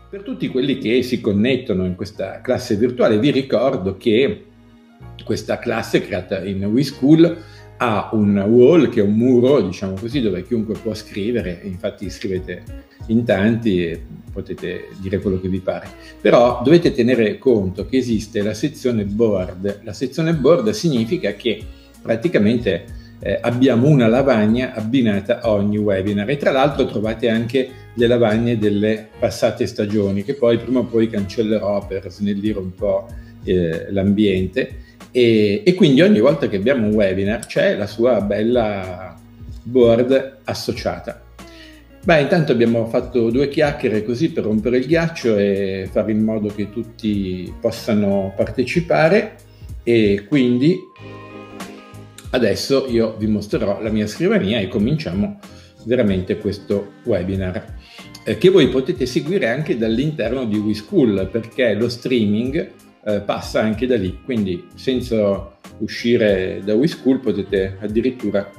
Per tutti quelli che si connettono in questa classe virtuale, vi ricordo che questa classe creata in WeSchool ha un wall, che è un muro, diciamo così, dove chiunque può scrivere, infatti scrivete in tanti e potete dire quello che vi pare. Però dovete tenere conto che esiste la sezione board. La sezione board significa che praticamente abbiamo una lavagna abbinata a ogni webinar, e tra l'altro trovate anche le lavagne delle passate stagioni, che poi prima o poi cancellerò per snellire un po' l'ambiente, e quindi ogni volta che abbiamo un webinar c'è la sua bella board associata. Beh, intanto abbiamo fatto due chiacchiere così per rompere il ghiaccio e fare in modo che tutti possano partecipare, e quindi adesso io vi mostrerò la mia scrivania e cominciamo veramente questo webinar, che voi potete seguire anche dall'interno di WeSchool, perché lo streaming passa anche da lì, quindi senza uscire da WeSchool potete addirittura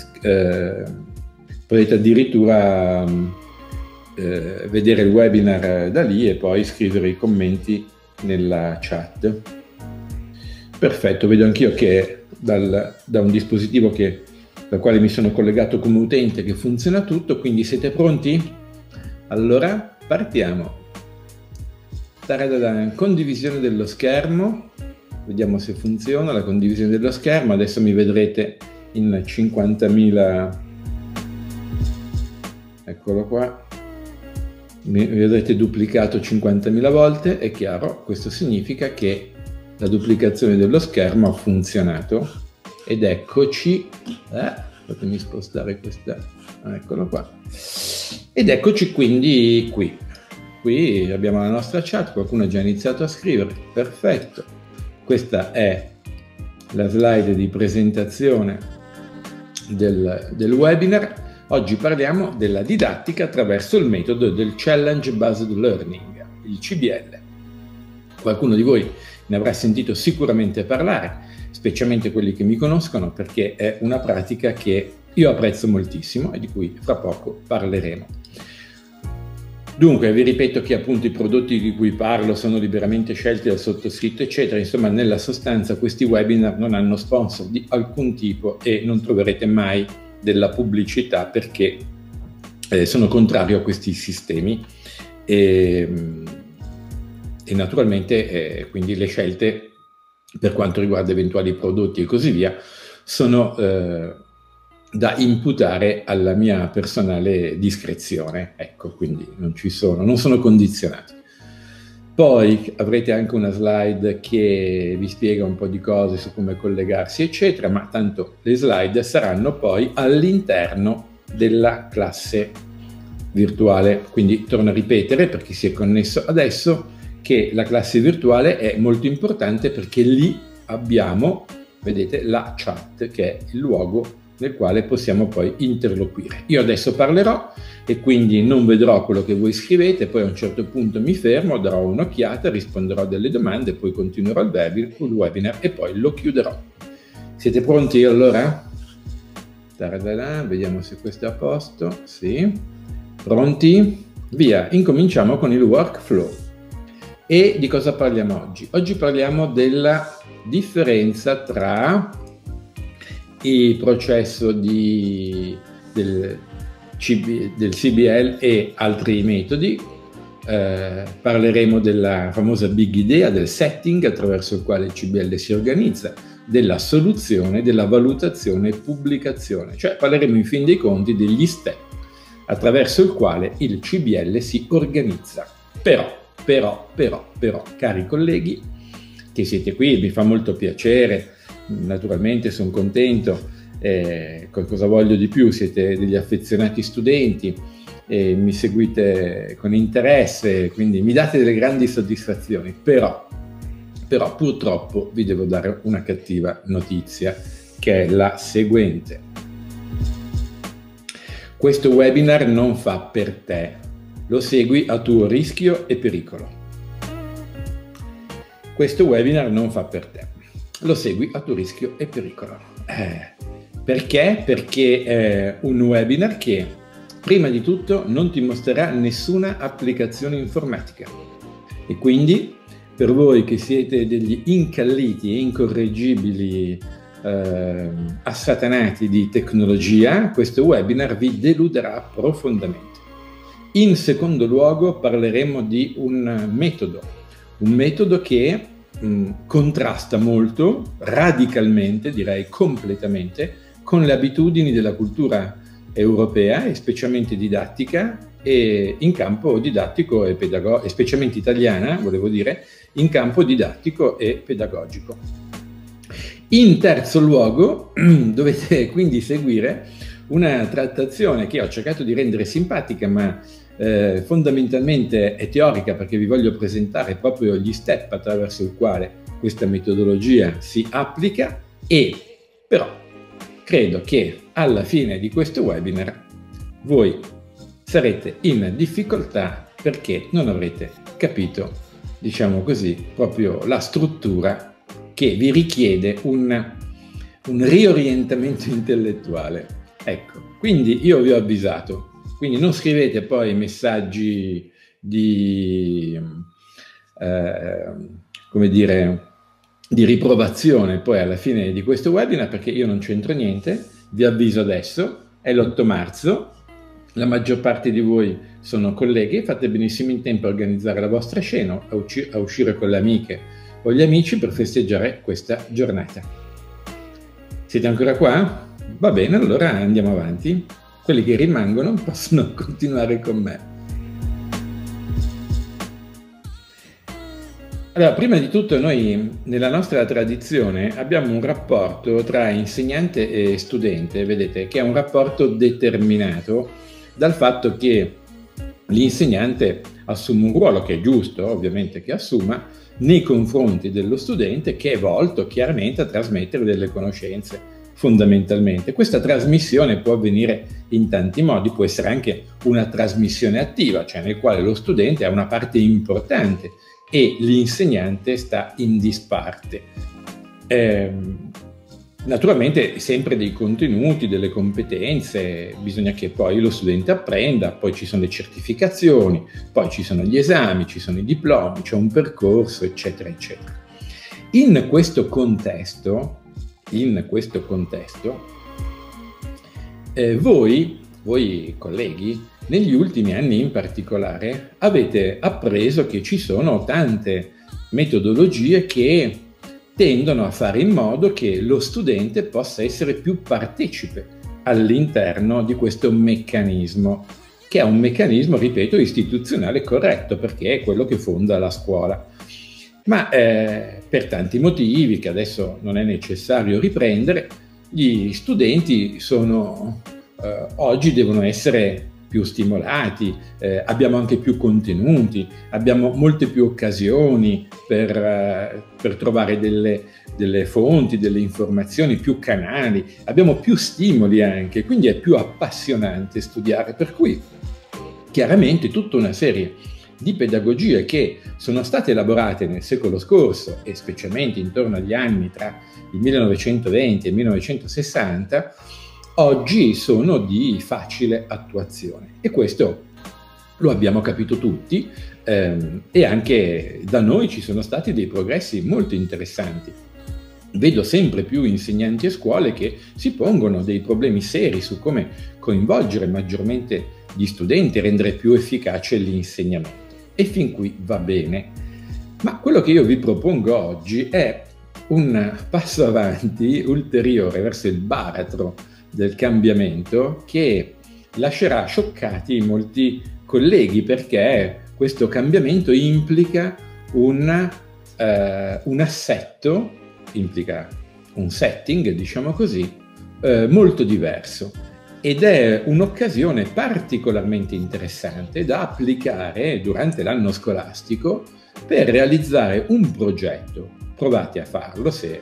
vedere il webinar da lì e poi scrivere i commenti nella chat. Perfetto, vedo anch'io che da un dispositivo dal quale mi sono collegato come utente che funziona tutto, quindi siete pronti? Allora partiamo. Condivisione dello schermo, vediamo se funziona la condivisione dello schermo. Adesso mi vedrete in 50.000, eccolo qua, mi vedrete duplicato 50.000 volte, è chiaro, questo significa che la duplicazione dello schermo ha funzionato, ed eccoci, fatemi spostare questa, eccolo qua, ed eccoci quindi qui abbiamo la nostra chat, qualcuno ha già iniziato a scrivere, perfetto. Questa è la slide di presentazione del webinar. Oggi parliamo della didattica attraverso il metodo del Challenge Based Learning, il CBL. Qualcuno di voi ne avrà sentito sicuramente parlare, specialmente quelli che mi conoscono, perché è una pratica che io apprezzo moltissimo e di cui fra poco parleremo. Dunque, vi ripeto che appunto i prodotti di cui parlo sono liberamente scelti dal sottoscritto, eccetera. Insomma, nella sostanza questi webinar non hanno sponsor di alcun tipo e non troverete mai della pubblicità, perché sono contrario a questi sistemi e naturalmente quindi le scelte per quanto riguarda eventuali prodotti e così via sono da imputare alla mia personale discrezione, ecco, quindi non sono condizionati. Poi avrete anche una slide che vi spiega un po' di cose su come collegarsi, eccetera, ma tanto le slide saranno poi all'interno della classe virtuale. Quindi torno a ripetere, per chi si è connesso adesso, che la classe virtuale è molto importante, perché lì abbiamo, vedete, la chat, che è il luogo nel quale possiamo poi interloquire. Io adesso parlerò e quindi non vedrò quello che voi scrivete, poi a un certo punto mi fermo, darò un'occhiata, risponderò a delle domande, poi continuerò il webinar e poi lo chiuderò. Siete pronti allora? Vediamo se questo è a posto. Sì. Pronti? Via, incominciamo con il workflow. E di cosa parliamo oggi? Oggi parliamo della differenza tra il processo del CBL e altri metodi. Parleremo della famosa big idea, del setting attraverso il quale il CBL si organizza, della soluzione, della valutazione e pubblicazione, cioè parleremo in fin dei conti degli step attraverso il quale il CBL si organizza. Però, cari colleghi che siete qui, mi fa molto piacere, naturalmente sono contento, cosa voglio di più? Siete degli affezionati studenti, mi seguite con interesse, quindi mi date delle grandi soddisfazioni, però purtroppo vi devo dare una cattiva notizia, che è la seguente. Questo webinar non fa per te, lo segui a tuo rischio e pericolo. Questo webinar non fa per te, lo segui a tuo rischio e pericolo. Perché? Perché è un webinar che prima di tutto non ti mostrerà nessuna applicazione informatica e quindi per voi che siete degli incalliti e incorreggibili assatanati di tecnologia, questo webinar vi deluderà profondamente. In secondo luogo parleremo di un metodo che contrasta molto, radicalmente, direi completamente, con le abitudini della cultura europea e specialmente didattica e in campo didattico e pedagogico, specialmente italiana, volevo dire, in campo didattico e pedagogico. In terzo luogo dovete quindi seguire una trattazione che ho cercato di rendere simpatica, ma fondamentalmente è teorica, perché vi voglio presentare proprio gli step attraverso il quale questa metodologia si applica, e però credo che alla fine di questo webinar voi sarete in difficoltà perché non avrete capito, diciamo così, proprio la struttura che vi richiede un riorientamento intellettuale. Ecco, quindi io vi ho avvisato. Quindi non scrivete poi messaggi di, come dire, di riprovazione poi alla fine di questo webinar, perché io non c'entro niente. Vi avviso adesso, è l'8 marzo, la maggior parte di voi sono colleghi, fate benissimo in tempo a organizzare la vostra cena, a uscire con le amiche o gli amici per festeggiare questa giornata. Siete ancora qua? Va bene, allora andiamo avanti. Quelli che rimangono possono continuare con me. Allora, prima di tutto noi nella nostra tradizione abbiamo un rapporto tra insegnante e studente, vedete, che è un rapporto determinato dal fatto che l'insegnante assume un ruolo, che è giusto ovviamente che assuma, nei confronti dello studente, che è volto chiaramente a trasmettere delle conoscenze. Fondamentalmente questa trasmissione può avvenire in tanti modi, può essere anche una trasmissione attiva, cioè nel quale lo studente ha una parte importante e l'insegnante sta in disparte. Naturalmente sempre dei contenuti, delle competenze, bisogna che poi lo studente apprenda, poi ci sono le certificazioni, poi ci sono gli esami, ci sono i diplomi, c'è un percorso, eccetera, eccetera. In questo contesto, voi colleghi, negli ultimi anni in particolare, avete appreso che ci sono tante metodologie che tendono a fare in modo che lo studente possa essere più partecipe all'interno di questo meccanismo, che è un meccanismo, ripeto, istituzionale corretto, perché è quello che fonda la scuola. Ma per tanti motivi che adesso non è necessario riprendere, gli studenti oggi devono essere più stimolati, abbiamo anche più contenuti, abbiamo molte più occasioni per trovare delle fonti, delle informazioni, più canali, abbiamo più stimoli anche, quindi è più appassionante studiare, per cui chiaramente tutta una serie di pedagogie che sono state elaborate nel secolo scorso e specialmente intorno agli anni tra il 1920 e il 1960, oggi sono di facile attuazione, e questo lo abbiamo capito tutti, e anche da noi ci sono stati dei progressi molto interessanti. Vedo sempre più insegnanti e scuole che si pongono dei problemi seri su come coinvolgere maggiormente gli studenti e rendere più efficace l'insegnamento. E fin qui va bene, ma quello che io vi propongo oggi è un passo avanti ulteriore verso il baratro del cambiamento, che lascerà scioccati molti colleghi, perché questo cambiamento implica un assetto, implica un setting, diciamo così, molto diverso. Ed è un'occasione particolarmente interessante da applicare durante l'anno scolastico per realizzare un progetto. Provate a farlo se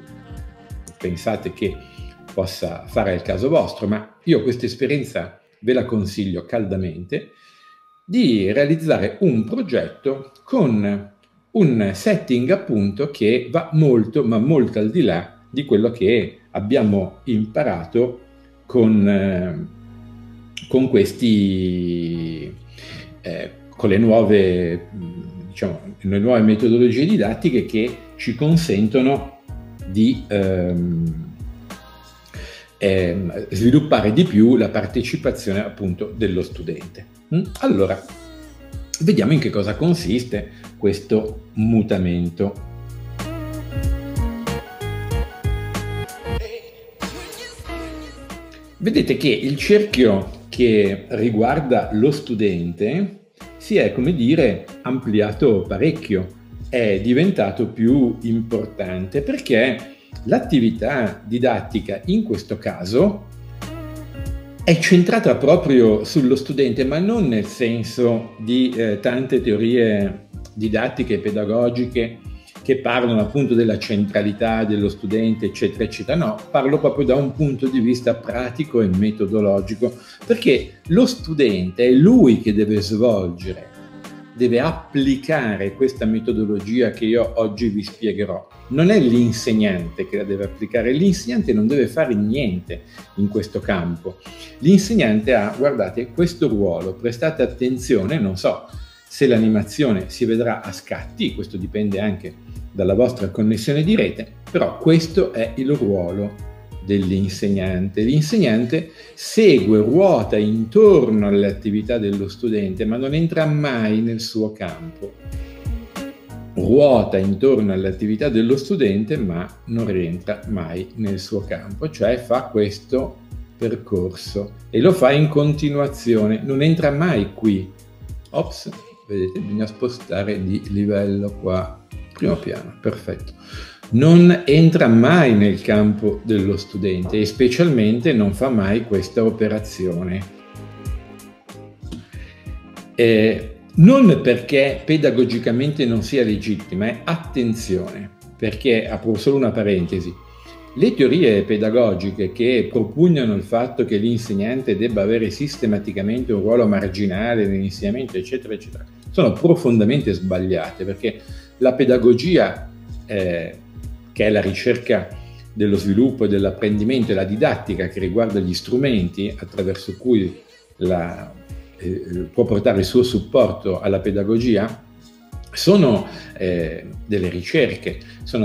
pensate che possa fare il caso vostro, ma io questa esperienza ve la consiglio caldamente, di realizzare un progetto con un setting appunto che va molto, ma molto al di là di quello che abbiamo imparato con con questi, con le nuove, diciamo, le nuove metodologie didattiche che ci consentono di sviluppare di più la partecipazione appunto dello studente. Allora, vediamo in che cosa consiste questo mutamento. Vedete che il cerchio che riguarda lo studente si è, come dire, ampliato parecchio, è diventato più importante perché l'attività didattica in questo caso è centrata proprio sullo studente, ma non nel senso di tante teorie didattiche e pedagogiche che parlano appunto della centralità dello studente, eccetera, eccetera. No, parlo proprio da un punto di vista pratico e metodologico, perché lo studente è lui che deve svolgere, deve applicare questa metodologia che io oggi vi spiegherò. Non è l'insegnante che la deve applicare, l'insegnante non deve fare niente in questo campo. L'insegnante ha, guardate, questo ruolo, prestate attenzione, non so se l'animazione si vedrà a scatti, questo dipende anche dalla vostra connessione di rete, però questo è il ruolo dell'insegnante. L'insegnante segue, ruota intorno alle attività dello studente, ma non entra mai nel suo campo. Ruota intorno alle attività dello studente, ma non rientra mai nel suo campo, cioè fa questo percorso e lo fa in continuazione, non entra mai qui. Ops, vedete, bisogna spostare di livello qua, primo piano, perfetto. Non entra mai nel campo dello studente e specialmente non fa mai questa operazione. Non perché pedagogicamente non sia legittima, attenzione, perché, apro solo una parentesi, le teorie pedagogiche che propugnano il fatto che l'insegnante debba avere sistematicamente un ruolo marginale nell'insegnamento, eccetera, eccetera, sono profondamente sbagliate, perché la pedagogia, che è la ricerca dello sviluppo e dell'apprendimento, e la didattica che riguarda gli strumenti attraverso cui può portare il suo supporto alla pedagogia, sono delle ricerche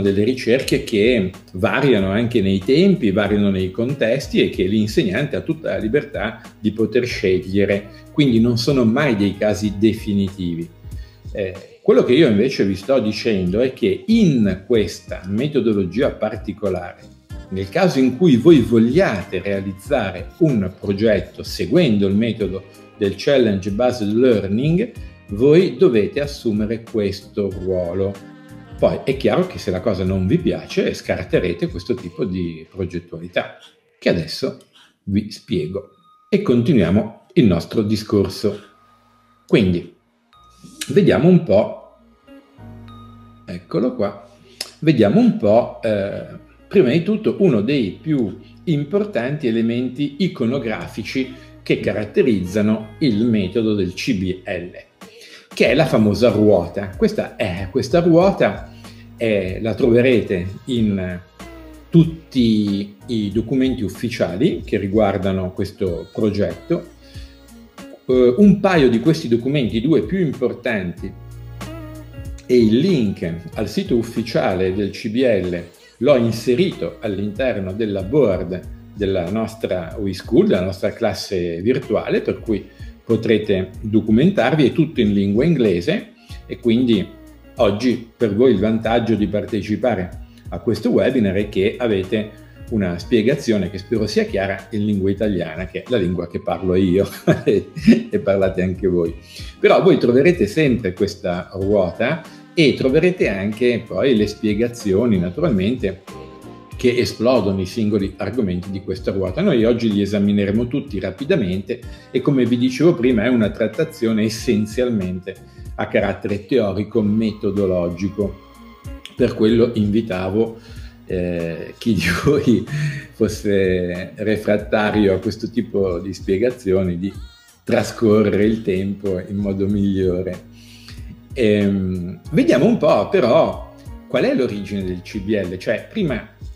che variano anche nei tempi, variano nei contesti e che l'insegnante ha tutta la libertà di poter scegliere, quindi non sono mai dei casi definitivi. Quello che io invece vi sto dicendo è che in questa metodologia particolare, nel caso in cui voi vogliate realizzare un progetto seguendo il metodo del Challenge Based Learning, voi dovete assumere questo ruolo. Poi è chiaro che se la cosa non vi piace, scarterete questo tipo di progettualità, che adesso vi spiego. E continuiamo il nostro discorso. Quindi, vediamo un po', eccolo qua, vediamo un po', prima di tutto, uno dei più importanti elementi iconografici che caratterizzano il metodo del CBL, che è la famosa ruota. Questa ruota la troverete in tutti i documenti ufficiali che riguardano questo progetto. Un paio di questi documenti, due più importanti, e il link al sito ufficiale del CBL l'ho inserito all'interno della board della nostra WeSchool, della nostra classe virtuale, per cui potrete documentarvi. È tutto in lingua inglese e quindi oggi per voi il vantaggio di partecipare a questo webinar è che avete una spiegazione che spero sia chiara in lingua italiana, che è la lingua che parlo io e parlate anche voi. Però voi troverete sempre questa ruota e troverete anche poi le spiegazioni, naturalmente, che esplodono i singoli argomenti di questa ruota. Noi oggi li esamineremo tutti rapidamente e, come vi dicevo prima, è una trattazione essenzialmente a carattere teorico-metodologico. Per quello invitavo chi di voi fosse refrattario a questo tipo di spiegazioni di trascorrere il tempo in modo migliore. Vediamo un po' però qual è l'origine del CBL. Cioè, prima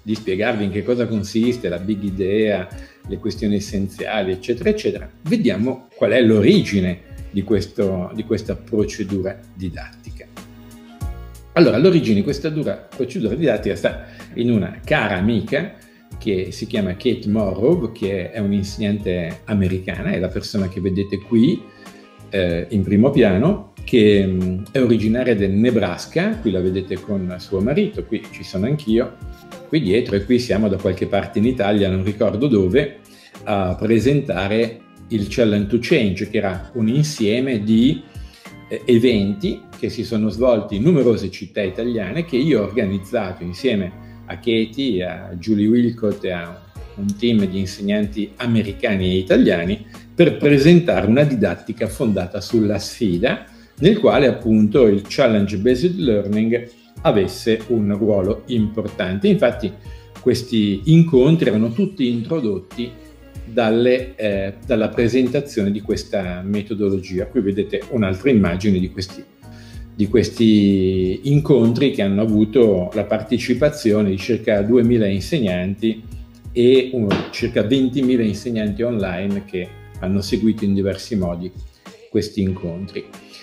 di spiegarvi in che cosa consiste la big idea, le questioni essenziali, eccetera, eccetera, vediamo qual è l'origine di questa procedura didattica. Allora, l'origine di questa procedura didattica sta in una cara amica che si chiama Kate Morrow, che è un'insegnante americana, è la persona che vedete qui in primo piano, che è originaria del Nebraska. Qui la vedete con suo marito, qui ci sono anch'io, qui dietro, e qui siamo da qualche parte in Italia, non ricordo dove, a presentare il Challenge to Change, che era un insieme di eventi che si sono svolti in numerose città italiane, che io ho organizzato insieme a Katie, a Julie Wilcott e a un team di insegnanti americani e italiani, per presentare una didattica fondata sulla sfida, nel quale appunto il Challenge Based Learning avesse un ruolo importante. Infatti questi incontri erano tutti introdotti dalla presentazione di questa metodologia. Qui vedete un'altra immagine di questi incontri, che hanno avuto la partecipazione di circa 2000 insegnanti e circa 20.000 insegnanti online che hanno seguito in diversi modi questi incontri.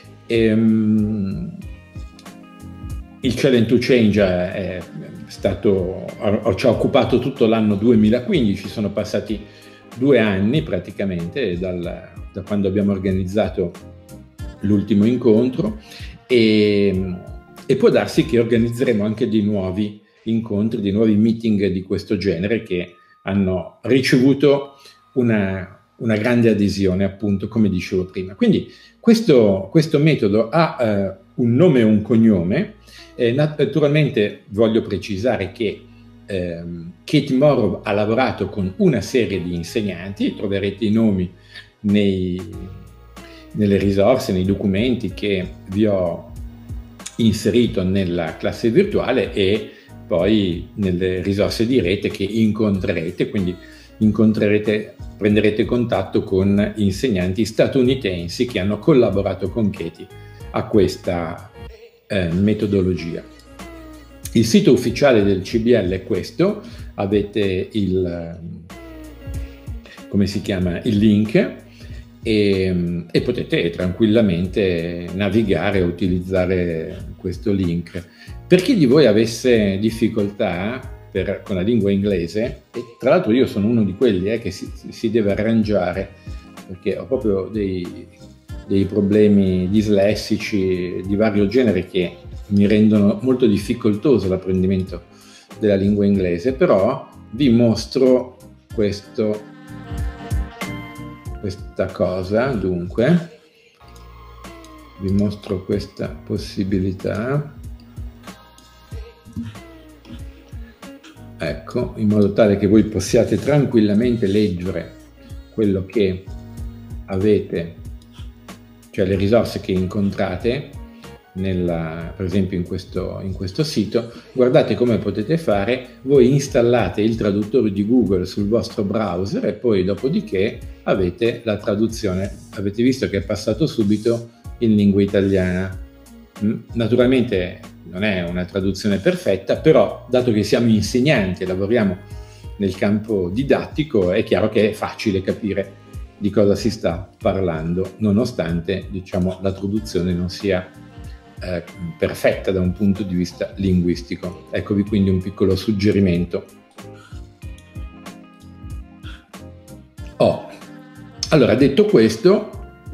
Il Challenge to Change ci ha occupato tutto l'anno 2015, sono passati 2 anni praticamente da quando abbiamo organizzato l'ultimo incontro, e può darsi che organizzeremo anche dei nuovi incontri, dei nuovi meeting di questo genere, che hanno ricevuto una grande adesione, appunto, come dicevo prima. Quindi questo metodo ha un nome e un cognome. Naturalmente voglio precisare che Kate Morrow ha lavorato con una serie di insegnanti, troverete i nomi nelle risorse, nei documenti che vi ho inserito nella classe virtuale, e poi nelle risorse di rete che incontrerete, quindi prenderete contatto con insegnanti statunitensi che hanno collaborato con Katie a questa metodologia. Il sito ufficiale del CBL è questo, avete il link, e potete tranquillamente navigare e utilizzare questo link. Per chi di voi avesse difficoltà con la lingua inglese, e tra l'altro io sono uno di quelli che si deve arrangiare, perché ho proprio dei problemi dislessici di vario genere che mi rendono molto difficoltoso l'apprendimento della lingua inglese, però vi mostro questa cosa. Dunque vi mostro questa possibilità, ecco, in modo tale che voi possiate tranquillamente leggere quello che avete, cioè le risorse che incontrate per esempio in questo sito. Guardate come potete fare: voi installate il traduttore di Google sul vostro browser e poi dopodiché avete la traduzione. Avete visto che è passato subito in lingua italiana. Naturalmente non è una traduzione perfetta, però dato che siamo insegnanti e lavoriamo nel campo didattico, è chiaro che è facile capire di cosa si sta parlando, nonostante, diciamo, la traduzione non sia perfetta da un punto di vista linguistico. Eccovi quindi un piccolo suggerimento. Allora, detto questo,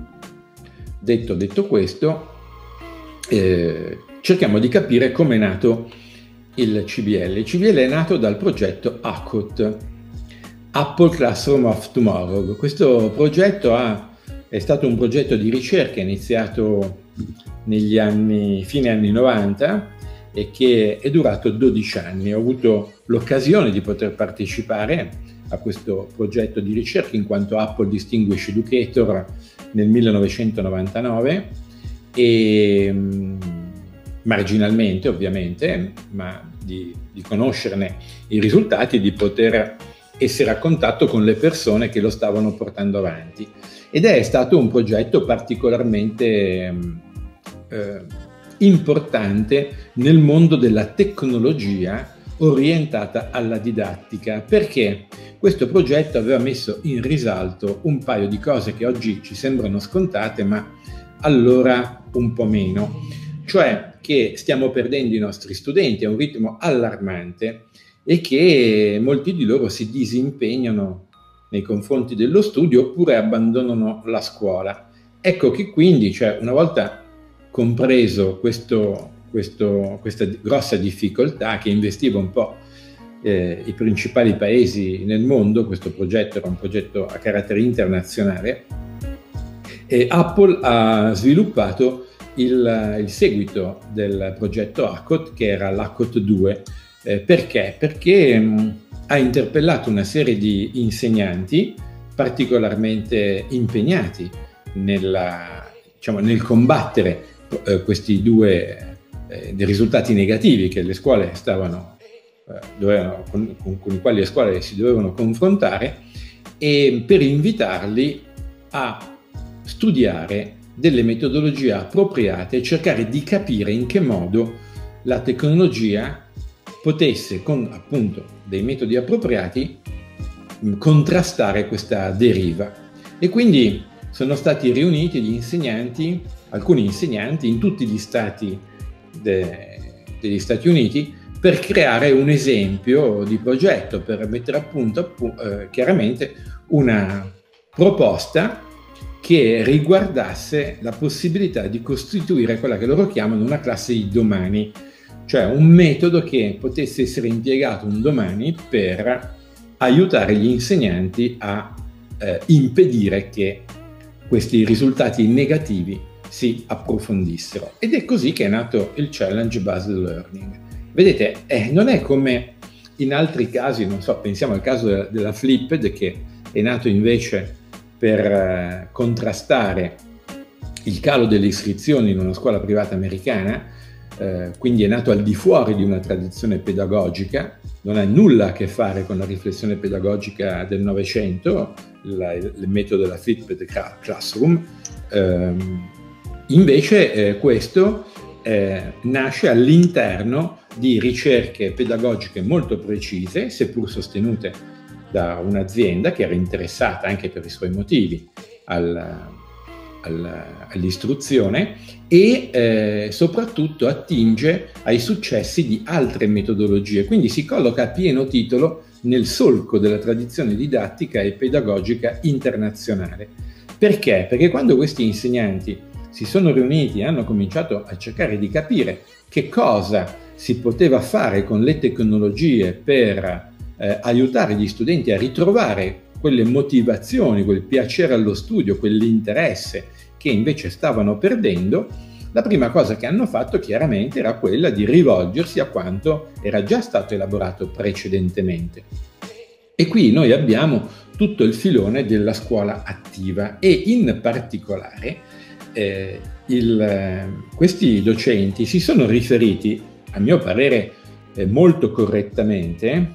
cerchiamo di capire come è nato il CBL. Il CBL è nato dal progetto ACOT, Apple Classroom of Tomorrow. Questo progetto è stato un progetto di ricerca iniziato fine anni 90 e che è durato 12 anni. Ho avuto l'occasione di poter partecipare a questo progetto di ricerca in quanto Apple Distinguished Educator nel 1999 e marginalmente, ovviamente, ma di conoscerne i risultati e di poter essere a contatto con le persone che lo stavano portando avanti. Ed è stato un progetto particolarmente importante nel mondo della tecnologia orientata alla didattica, perché questo progetto aveva messo in risalto un paio di cose che oggi ci sembrano scontate, ma allora un po' meno, cioè che stiamo perdendo i nostri studenti a un ritmo allarmante e che molti di loro si disimpegnano nei confronti dello studio oppure abbandonano la scuola. Ecco che quindi, cioè, una volta compreso questa grossa difficoltà che investiva un po' i principali paesi nel mondo, questo progetto era un progetto a carattere internazionale, Apple ha sviluppato il seguito del progetto ACOT, che era l'ACOT 2. Perché? Perché ha interpellato una serie di insegnanti particolarmente impegnati nel combattere questi due dei risultati negativi che le scuole con i quali le scuole si dovevano confrontare, e per invitarli a studiare delle metodologie appropriate e cercare di capire in che modo la tecnologia potesse, con appunto dei metodi appropriati, contrastare questa deriva. E quindi sono stati riuniti alcuni insegnanti in tutti gli stati degli Stati Uniti per creare un esempio di progetto, per mettere a punto chiaramente una proposta che riguardasse la possibilità di costituire quella che loro chiamano una classe di domani, cioè un metodo che potesse essere impiegato un domani per aiutare gli insegnanti a impedire che questi risultati negativi si approfondissero. Ed è così che è nato il Challenge Based Learning. Vedete, non è come in altri casi, non so, pensiamo al caso della Flipped, che è nato invece per contrastare il calo delle iscrizioni in una scuola privata americana, quindi è nato al di fuori di una tradizione pedagogica, non ha nulla a che fare con la riflessione pedagogica del Novecento, il metodo della Flipped Classroom. Invece questo nasce all'interno di ricerche pedagogiche molto precise, seppur sostenute da un'azienda che era interessata anche per i suoi motivi all'istruzione, e soprattutto attinge ai successi di altre metodologie, quindi si colloca a pieno titolo nel solco della tradizione didattica e pedagogica internazionale. Perché? Perché quando questi insegnanti si sono riuniti e hanno cominciato a cercare di capire che cosa si poteva fare con le tecnologie per aiutare gli studenti a ritrovare quelle motivazioni, quel piacere allo studio, quell'interesse che invece stavano perdendo, la prima cosa che hanno fatto chiaramente era quella di rivolgersi a quanto era già stato elaborato precedentemente. E qui noi abbiamo tutto il filone della scuola attiva, e in particolare questi docenti si sono riferiti, a mio parere molto correttamente,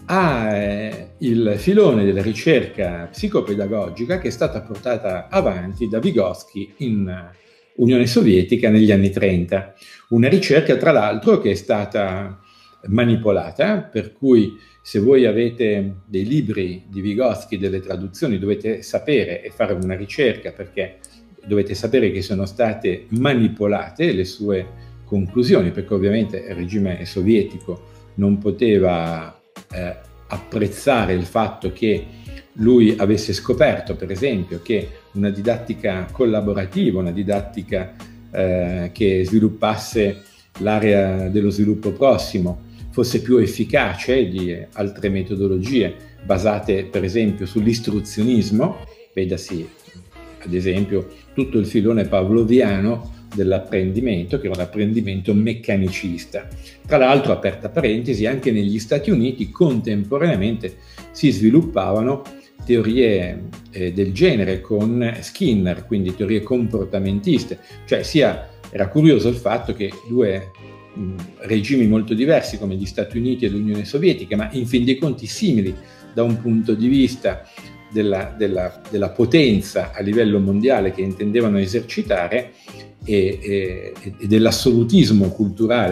il filone della ricerca psicopedagogica che è stata portata avanti da Vygotsky in Unione Sovietica negli anni 30. Una ricerca, tra l'altro, che è stata manipolata, per cui se voi avete dei libri di Vygotsky, delle traduzioni, dovete sapere e fare una ricerca, perché dovete sapere che sono state manipolate le sue conclusioni, perché ovviamente il regime sovietico non poteva apprezzare il fatto che lui avesse scoperto, per esempio, che una didattica collaborativa, una didattica che sviluppasse l'area dello sviluppo prossimo, fosse più efficace di altre metodologie basate, per esempio, sull'istruzionismo. Vedasi, ad esempio, tutto il filone pavloviano dell'apprendimento, che era un apprendimento meccanicista. Tra l'altro, aperta parentesi, anche negli Stati Uniti contemporaneamente si sviluppavano teorie del genere con Skinner, quindi teorie comportamentiste, cioè era curioso il fatto che due regimi molto diversi come gli Stati Uniti e l'Unione Sovietica, ma in fin dei conti simili da un punto di vista della potenza a livello mondiale che intendevano esercitare e dell'assolutismo culturale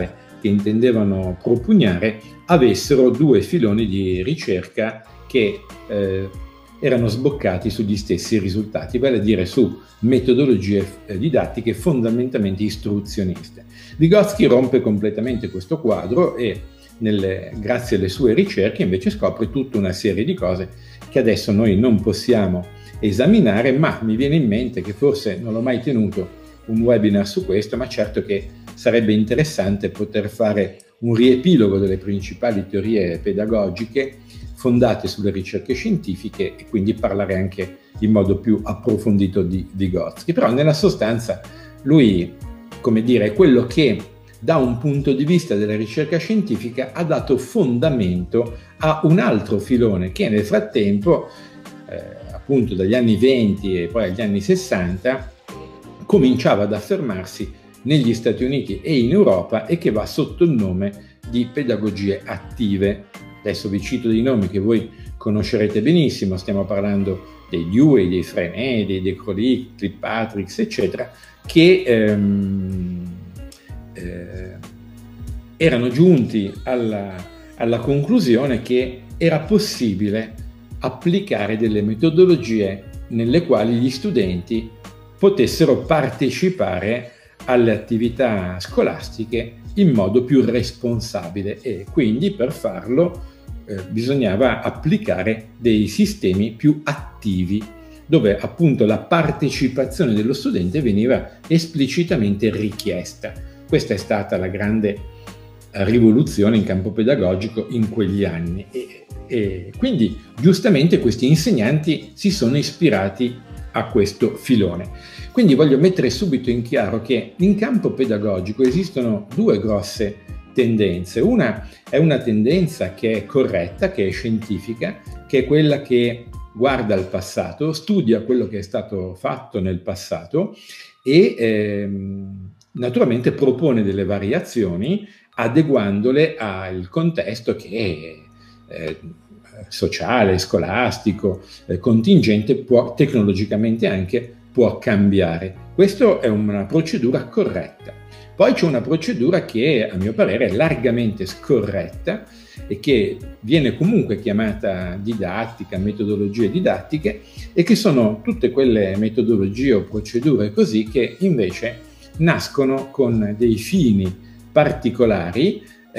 che intendevano propugnare avessero due filoni di ricerca che erano sboccati sugli stessi risultati, vale a dire su metodologie didattiche fondamentalmente istruzioniste. Vygotsky rompe completamente questo quadro e grazie alle sue ricerche invece scopre tutta una serie di cose che adesso noi non possiamo esaminare, ma mi viene in mente che forse non l'ho mai tenuto un webinar su questo, ma certo che sarebbe interessante poter fare un riepilogo delle principali teorie pedagogiche fondate sulle ricerche scientifiche e quindi parlare anche in modo più approfondito di Vygotsky. Però nella sostanza lui, come dire, è quello che da un punto di vista della ricerca scientifica ha dato fondamento a un altro filone che nel frattempo, appunto dagli anni 20 e poi agli anni 60, cominciava ad affermarsi negli Stati Uniti e in Europa e che va sotto il nome di pedagogie attive. Adesso vi cito dei nomi che voi conoscerete benissimo, stiamo parlando dei Dewey, dei Freinet, dei De Crolli, Kilpatrick, eccetera, che erano giunti alla conclusione che era possibile applicare delle metodologie nelle quali gli studenti potessero partecipare alle attività scolastiche in modo più responsabile e quindi per farlo bisognava applicare dei sistemi più attivi dove appunto la partecipazione dello studente veniva esplicitamente richiesta. Questa è stata la grande rivoluzione in campo pedagogico in quegli anni e quindi giustamente questi insegnanti si sono ispirati a questo filone. Quindi voglio mettere subito in chiaro che in campo pedagogico esistono due grosse tendenze. Una è una tendenza che è corretta, che è scientifica, che è quella che guarda al passato, studia quello che è stato fatto nel passato e naturalmente propone delle variazioni adeguandole al contesto che è sociale, scolastico, contingente, tecnologicamente anche può cambiare. Questa è una procedura corretta. Poi c'è una procedura che a mio parere è largamente scorretta e che viene comunque chiamata didattica, metodologie didattiche e che sono tutte quelle metodologie o procedure così che invece nascono con dei fini particolari,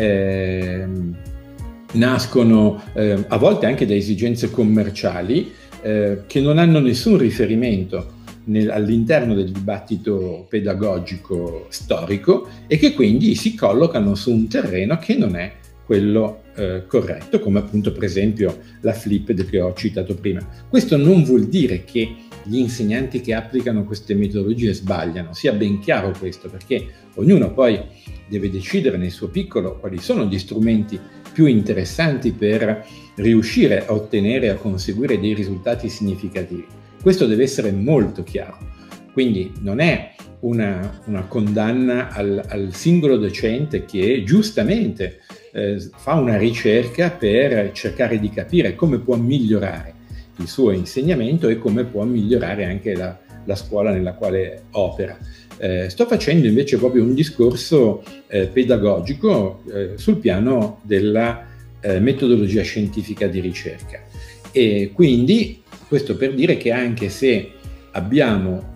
nascono a volte anche da esigenze commerciali che non hanno nessun riferimento all'interno del dibattito pedagogico storico e che quindi si collocano su un terreno che non è quello corretto, come appunto per esempio la flipped che ho citato prima. Questo non vuol dire che gli insegnanti che applicano queste metodologie sbagliano, sia ben chiaro questo, perché ognuno poi deve decidere nel suo piccolo quali sono gli strumenti più interessanti per riuscire a ottenere e a conseguire dei risultati significativi. Questo deve essere molto chiaro, quindi non è una condanna al singolo docente che giustamente fa una ricerca per cercare di capire come può migliorare il suo insegnamento e come può migliorare anche la scuola nella quale opera. Sto facendo invece proprio un discorso pedagogico sul piano della metodologia scientifica di ricerca e quindi questo per dire che anche se abbiamo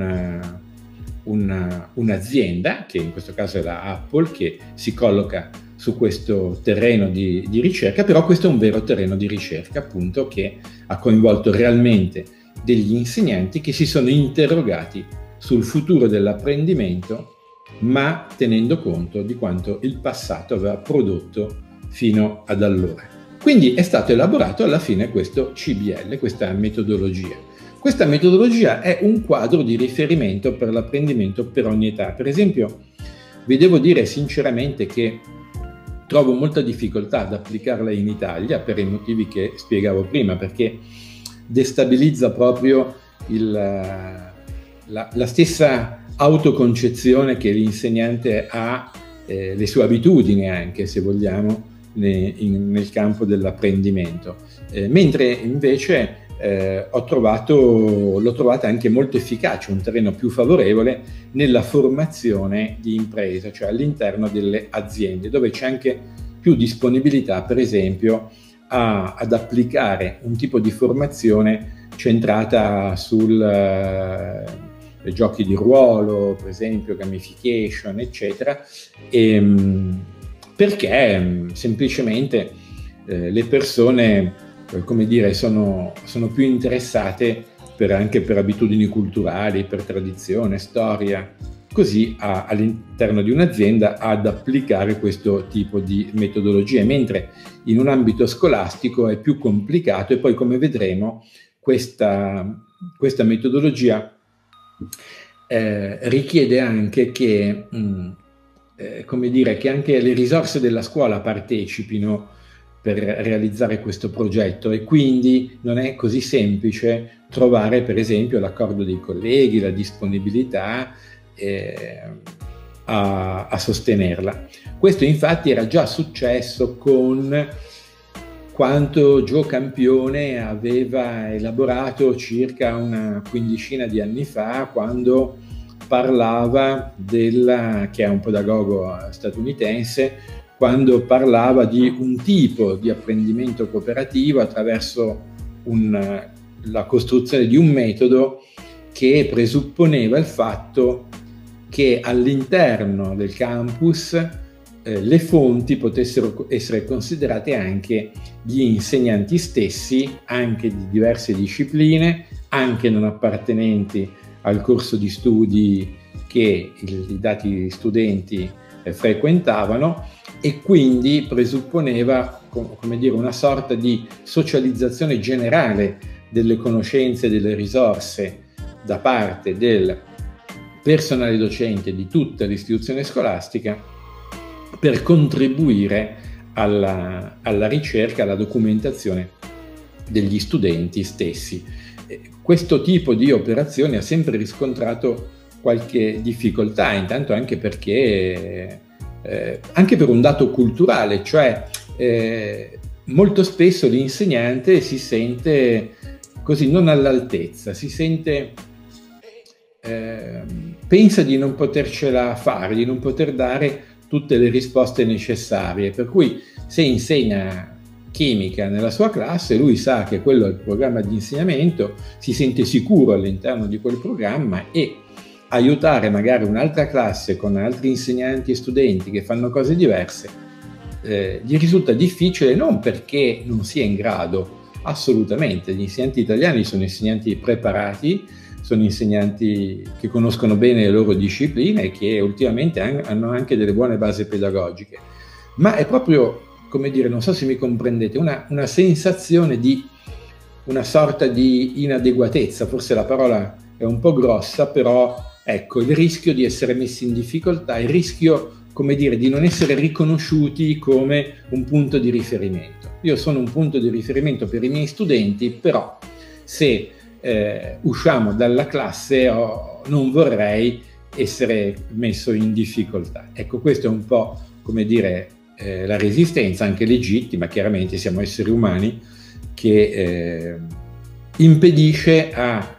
un'azienda, che in questo caso è la Apple, che si colloca su questo terreno di ricerca, però questo è un vero terreno di ricerca, appunto, che ha coinvolto realmente degli insegnanti che si sono interrogati sul futuro dell'apprendimento, ma tenendo conto di quanto il passato aveva prodotto fino ad allora. Quindi è stato elaborato alla fine questo CBL, questa metodologia. Questa metodologia è un quadro di riferimento per l'apprendimento per ogni età. Per esempio, vi devo dire sinceramente che trovo molta difficoltà ad applicarla in Italia per i motivi che spiegavo prima, perché destabilizza proprio la stessa autoconcezione che l'insegnante ha, le sue abitudini anche, se vogliamo, nel campo dell'apprendimento. Mentre invece l'ho trovata anche molto efficace, un terreno più favorevole nella formazione di impresa, cioè all'interno delle aziende, dove c'è anche più disponibilità, per esempio, ad applicare un tipo di formazione centrata sul giochi di ruolo, per esempio, gamification, eccetera, perché semplicemente le persone, come dire, sono più interessate anche per abitudini culturali, per tradizione, storia, così all'interno di un'azienda ad applicare questo tipo di metodologie, mentre in un ambito scolastico è più complicato, e poi, come vedremo, questa metodologia richiede anche che, come dire, che anche le risorse della scuola partecipino per realizzare questo progetto, e quindi non è così semplice trovare, per esempio, l'accordo dei colleghi, la disponibilità a sostenerla. Questo infatti era già successo con quanto Joe Campione aveva elaborato circa una quindicina di anni fa, quando parlava che è un pedagogo statunitense, quando parlava di un tipo di apprendimento cooperativo attraverso la costruzione di un metodo che presupponeva il fatto che all'interno del campus le fonti potessero essere considerate anche gli insegnanti stessi, anche di diverse discipline, anche non appartenenti al corso di studi che i dati studenti frequentavano, e quindi presupponeva, come dire, una sorta di socializzazione generale delle conoscenze e delle risorse da parte del personale docente di tutta l'istituzione scolastica, per contribuire alla ricerca, alla documentazione degli studenti stessi. Questo tipo di operazione ha sempre riscontrato qualche difficoltà, intanto anche perché anche per un dato culturale, cioè molto spesso l'insegnante si sente così non all'altezza, si sente pensa di non potercela fare, di non poter dare tutte le risposte necessarie, per cui se insegna chimica nella sua classe, lui sa che quello è il programma di insegnamento, si sente sicuro all'interno di quel programma, e aiutare magari un'altra classe con altri insegnanti e studenti che fanno cose diverse gli risulta difficile, non perché non sia in grado, assolutamente. Gli insegnanti italiani sono insegnanti preparati, sono insegnanti che conoscono bene le loro discipline e che ultimamente hanno anche delle buone basi pedagogiche, ma è proprio, come dire, non so se mi comprendete, una sensazione di una sorta di inadeguatezza, forse la parola è un po' grossa, però ecco, il rischio di essere messi in difficoltà, il rischio, come dire, di non essere riconosciuti come un punto di riferimento. Io sono un punto di riferimento per i miei studenti, però se usciamo dalla classe non vorrei essere messo in difficoltà. Ecco, questo è un po', come dire, la resistenza, anche legittima, chiaramente siamo esseri umani, che impedisce a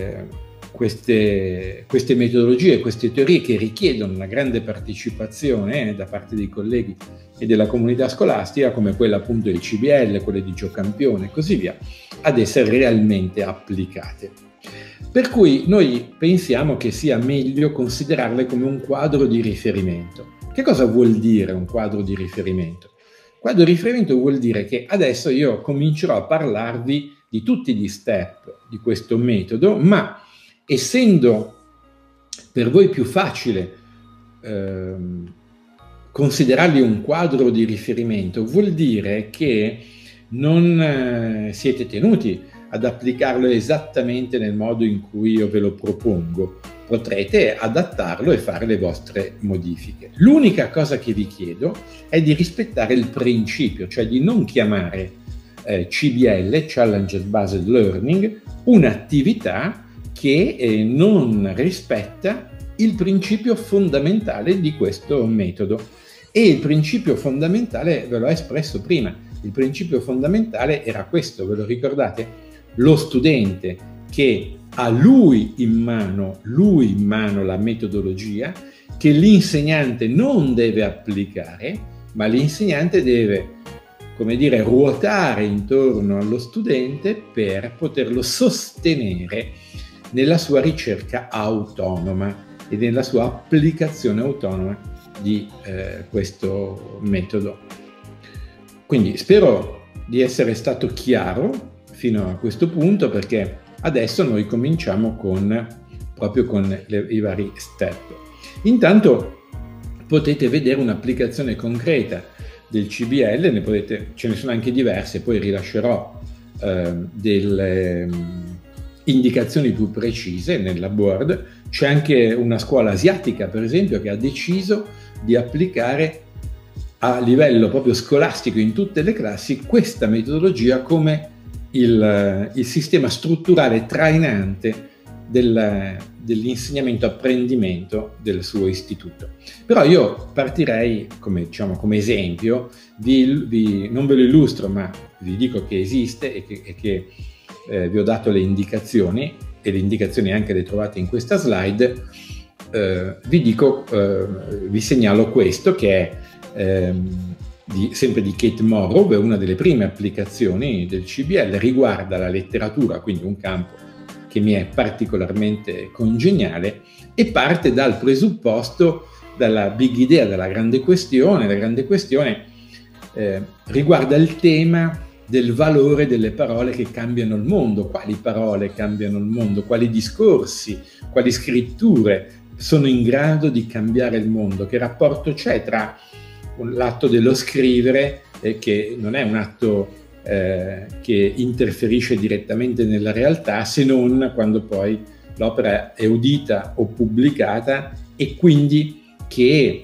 queste metodologie, queste teorie che richiedono una grande partecipazione da parte dei colleghi e della comunità scolastica, come quella appunto del CBL, quelle di Joe Campione e così via, ad essere realmente applicate. Per cui noi pensiamo che sia meglio considerarle come un quadro di riferimento. Che cosa vuol dire un quadro di riferimento? Quadro di riferimento vuol dire che adesso io comincerò a parlarvi di tutti gli step di questo metodo, ma essendo per voi più facile considerarli un quadro di riferimento, vuol dire che non siete tenuti ad applicarlo esattamente nel modo in cui io ve lo propongo. Potrete adattarlo e fare le vostre modifiche. L'unica cosa che vi chiedo è di rispettare il principio, cioè di non chiamare CBL, Challenge Based Learning, un'attività che non rispetta il principio fondamentale di questo metodo. E il principio fondamentale ve l'ho espresso prima. Il principio fondamentale era questo, ve lo ricordate? lo studente che ha lui in mano la metodologia, che l'insegnante non deve applicare, ma l'insegnante deve, come dire, ruotare intorno allo studente per poterlo sostenere nella sua ricerca autonoma e nella sua applicazione autonoma di questo metodo. Quindi spero di essere stato chiaro fino a questo punto, perché adesso noi cominciamo proprio con i vari step. Intanto potete vedere un'applicazione concreta del CBL, ce ne sono anche diverse, poi rilascerò delle indicazioni più precise nella board. C'è anche una scuola asiatica, per esempio, che ha deciso di applicare a livello proprio scolastico in tutte le classi questa metodologia come il sistema strutturale trainante dell'insegnamento-apprendimento del suo istituto. Però io partirei come esempio, non ve lo illustro, ma vi dico che esiste e che vi ho dato le indicazioni, e le indicazioni anche le trovate in questa slide. Vi segnalo questo, che è sempre di Kate Morrow, è una delle prime applicazioni del CBL, riguarda la letteratura, quindi un campo che mi è particolarmente congeniale, e parte dal presupposto, dalla big idea, dalla grande questione. La grande questione riguarda il tema del valore delle parole che cambiano il mondo. Quali parole cambiano il mondo? Quali discorsi, quali scritture sono in grado di cambiare il mondo? Che rapporto c'è tra l'atto dello scrivere, che non è un atto che interferisce direttamente nella realtà, se non quando poi l'opera è udita o pubblicata, e quindi che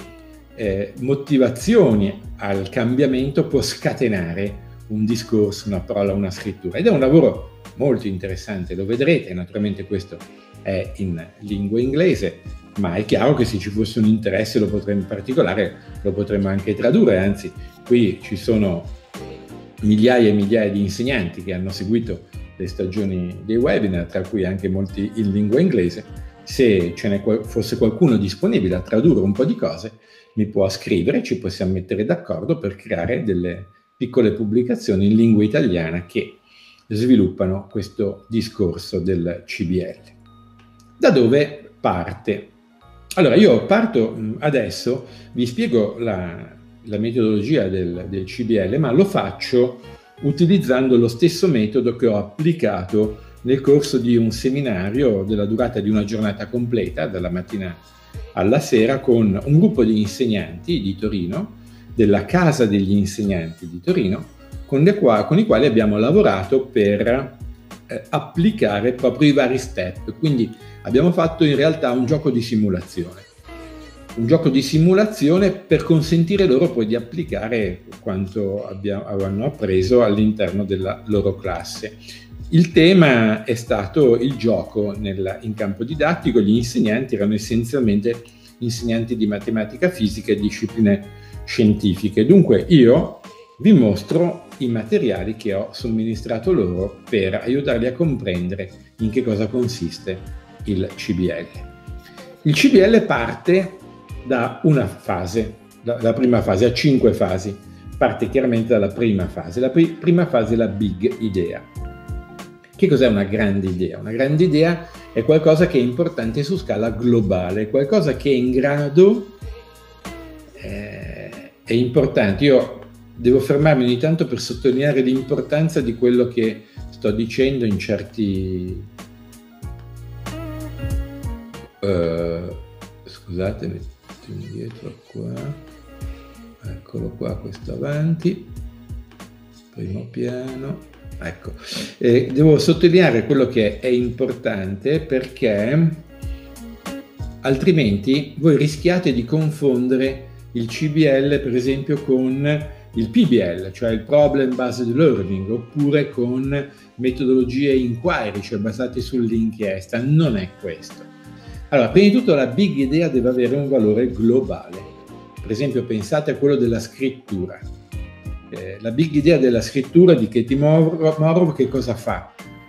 motivazioni al cambiamento può scatenare un discorso, una parola, una scrittura. Ed è un lavoro molto interessante, lo vedrete. Naturalmente questo è in lingua inglese, ma è chiaro che se ci fosse un interesse in particolare lo potremmo anche tradurre. Anzi, qui ci sono migliaia e migliaia di insegnanti che hanno seguito le stagioni dei webinar, tra cui anche molti in lingua inglese. Se ce ne fosse qualcuno disponibile a tradurre un po' di cose, mi può scrivere, ci possiamo mettere d'accordo per creare delle piccole pubblicazioni in lingua italiana che sviluppano questo discorso del CBL. Da dove parte? Allora, io parto adesso, vi spiego la metodologia del CBL, ma lo faccio utilizzando lo stesso metodo che ho applicato nel corso di un seminario della durata di una giornata completa, dalla mattina alla sera, con un gruppo di insegnanti di Torino, della Casa degli Insegnanti di Torino, con i quali abbiamo lavorato per applicare proprio i vari step. Quindi abbiamo fatto in realtà un gioco di simulazione per consentire loro poi di applicare quanto avevano appreso all'interno della loro classe. Il tema è stato il gioco in campo didattico. Gli insegnanti erano essenzialmente insegnanti di matematica, fisica e discipline scientifiche. Dunque io vi mostro i materiali che ho somministrato loro per aiutarli a comprendere in che cosa consiste il CBL. Il CBL parte da una fase, la prima fase, ha 5 fasi. Parte chiaramente dalla prima fase. La prima fase è la big idea. Che cos'è una grande idea? Una grande idea è qualcosa che è importante su scala globale, qualcosa che è in grado, è importante. Io devo fermarmi ogni tanto per sottolineare l'importanza di quello che sto dicendo in certi... scusate, metto indietro qua, eccolo qua, questo avanti, primo piano. Ecco, devo sottolineare quello che è importante, perché altrimenti voi rischiate di confondere il CBL per esempio con il PBL, cioè il Problem Based Learning, oppure con metodologie inquiry, cioè basate sull'inchiesta. Non è questo. Allora, prima di tutto la big idea deve avere un valore globale. Per esempio pensate a quello della scrittura. La big idea della scrittura di Katie Morrow che cosa fa?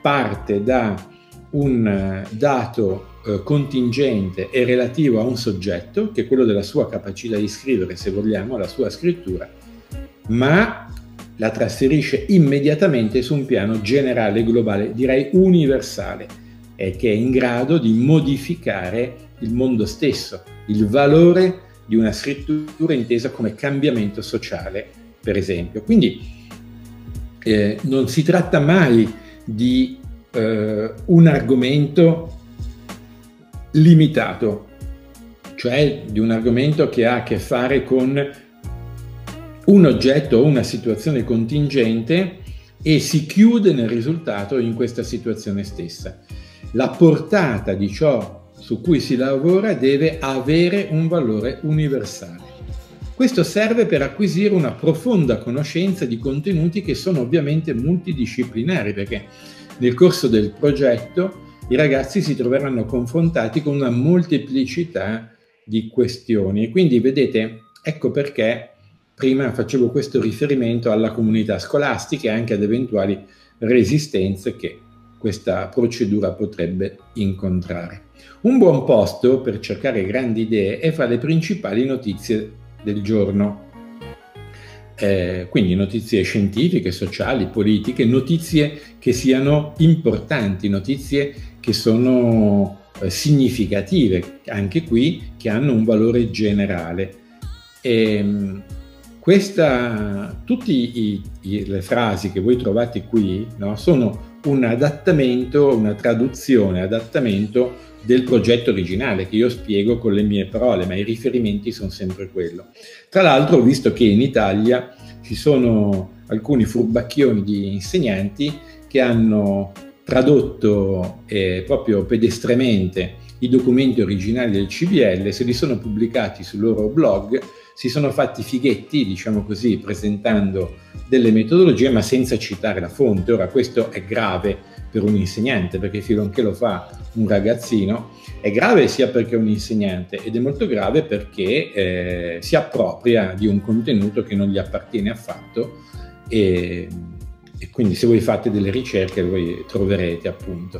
parte da un dato contingente e relativo a un soggetto, che è quello della sua capacità di scrivere, se vogliamo, la sua scrittura, ma la trasferisce immediatamente su un piano generale, globale, direi universale, e che è in grado di modificare il mondo stesso, il valore di una scrittura intesa come cambiamento sociale, per esempio. Quindi non si tratta mai di un argomento limitato, cioè di un argomento che ha a che fare con un oggetto o una situazione contingente e si chiude nel risultato in questa situazione stessa. La portata di ciò su cui si lavora deve avere un valore universale. Questo serve per acquisire una profonda conoscenza di contenuti che sono ovviamente multidisciplinari, perché nel corso del progetto i ragazzi si troveranno confrontati con una molteplicità di questioni. Quindi vedete, ecco perché prima facevo questo riferimento alla comunità scolastica e anche ad eventuali resistenze che questa procedura potrebbe incontrare. Un buon posto per cercare grandi idee è fra le principali notizie del giorno. Quindi notizie scientifiche, sociali, politiche, notizie che siano importanti, notizie che sono significative, anche qui, che hanno un valore generale. Tutte le frasi che voi trovate qui, no, sono un adattamento, una traduzione, adattamento del progetto originale che io spiego con le mie parole, ma i riferimenti sono sempre quello. Tra l'altro ho visto che in Italia ci sono alcuni furbacchioni di insegnanti che hanno tradotto proprio pedestremente i documenti originali del CBL, se li sono pubblicati sul loro blog, si sono fatti fighetti, diciamo così, presentando delle metodologie ma senza citare la fonte. Ora questo è grave per un insegnante, perché finché lo fa un ragazzino, è grave sia perché è un insegnante ed è molto grave perché si appropria di un contenuto che non gli appartiene affatto e quindi se voi fate delle ricerche voi troverete appunto.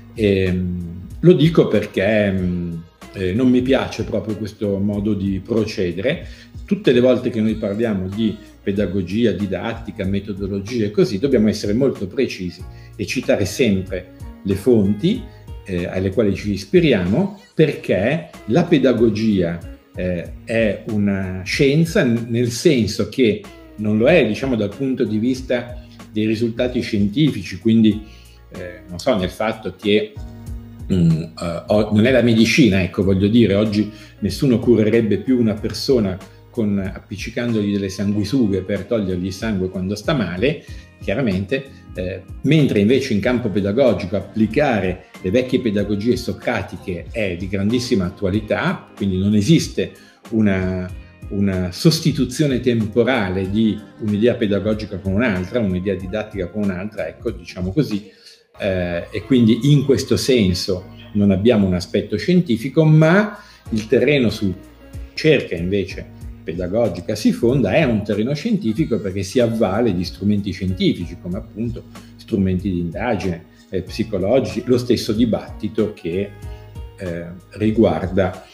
Lo dico perché non mi piace proprio questo modo di procedere. Tutte le volte che noi parliamo di pedagogia, didattica, metodologia e così, dobbiamo essere molto precisi e citare sempre le fonti alle quali ci ispiriamo, perché la pedagogia è una scienza, nel senso che non lo è, diciamo, dal punto di vista dei risultati scientifici, quindi non so, nel fatto che non è la medicina, ecco, voglio dire, oggi nessuno curerebbe più una persona appiccicandogli delle sanguisughe per togliergli il sangue quando sta male, chiaramente, mentre invece in campo pedagogico applicare le vecchie pedagogie socratiche è di grandissima attualità, quindi non esiste una sostituzione temporale di un'idea pedagogica con un'altra, un'idea didattica con un'altra, ecco, diciamo così, e quindi in questo senso non abbiamo un aspetto scientifico, ma il terreno su ricerca invece pedagogica si fonda è un terreno scientifico, perché si avvale di strumenti scientifici come appunto strumenti di indagine psicologici, lo stesso dibattito che riguarda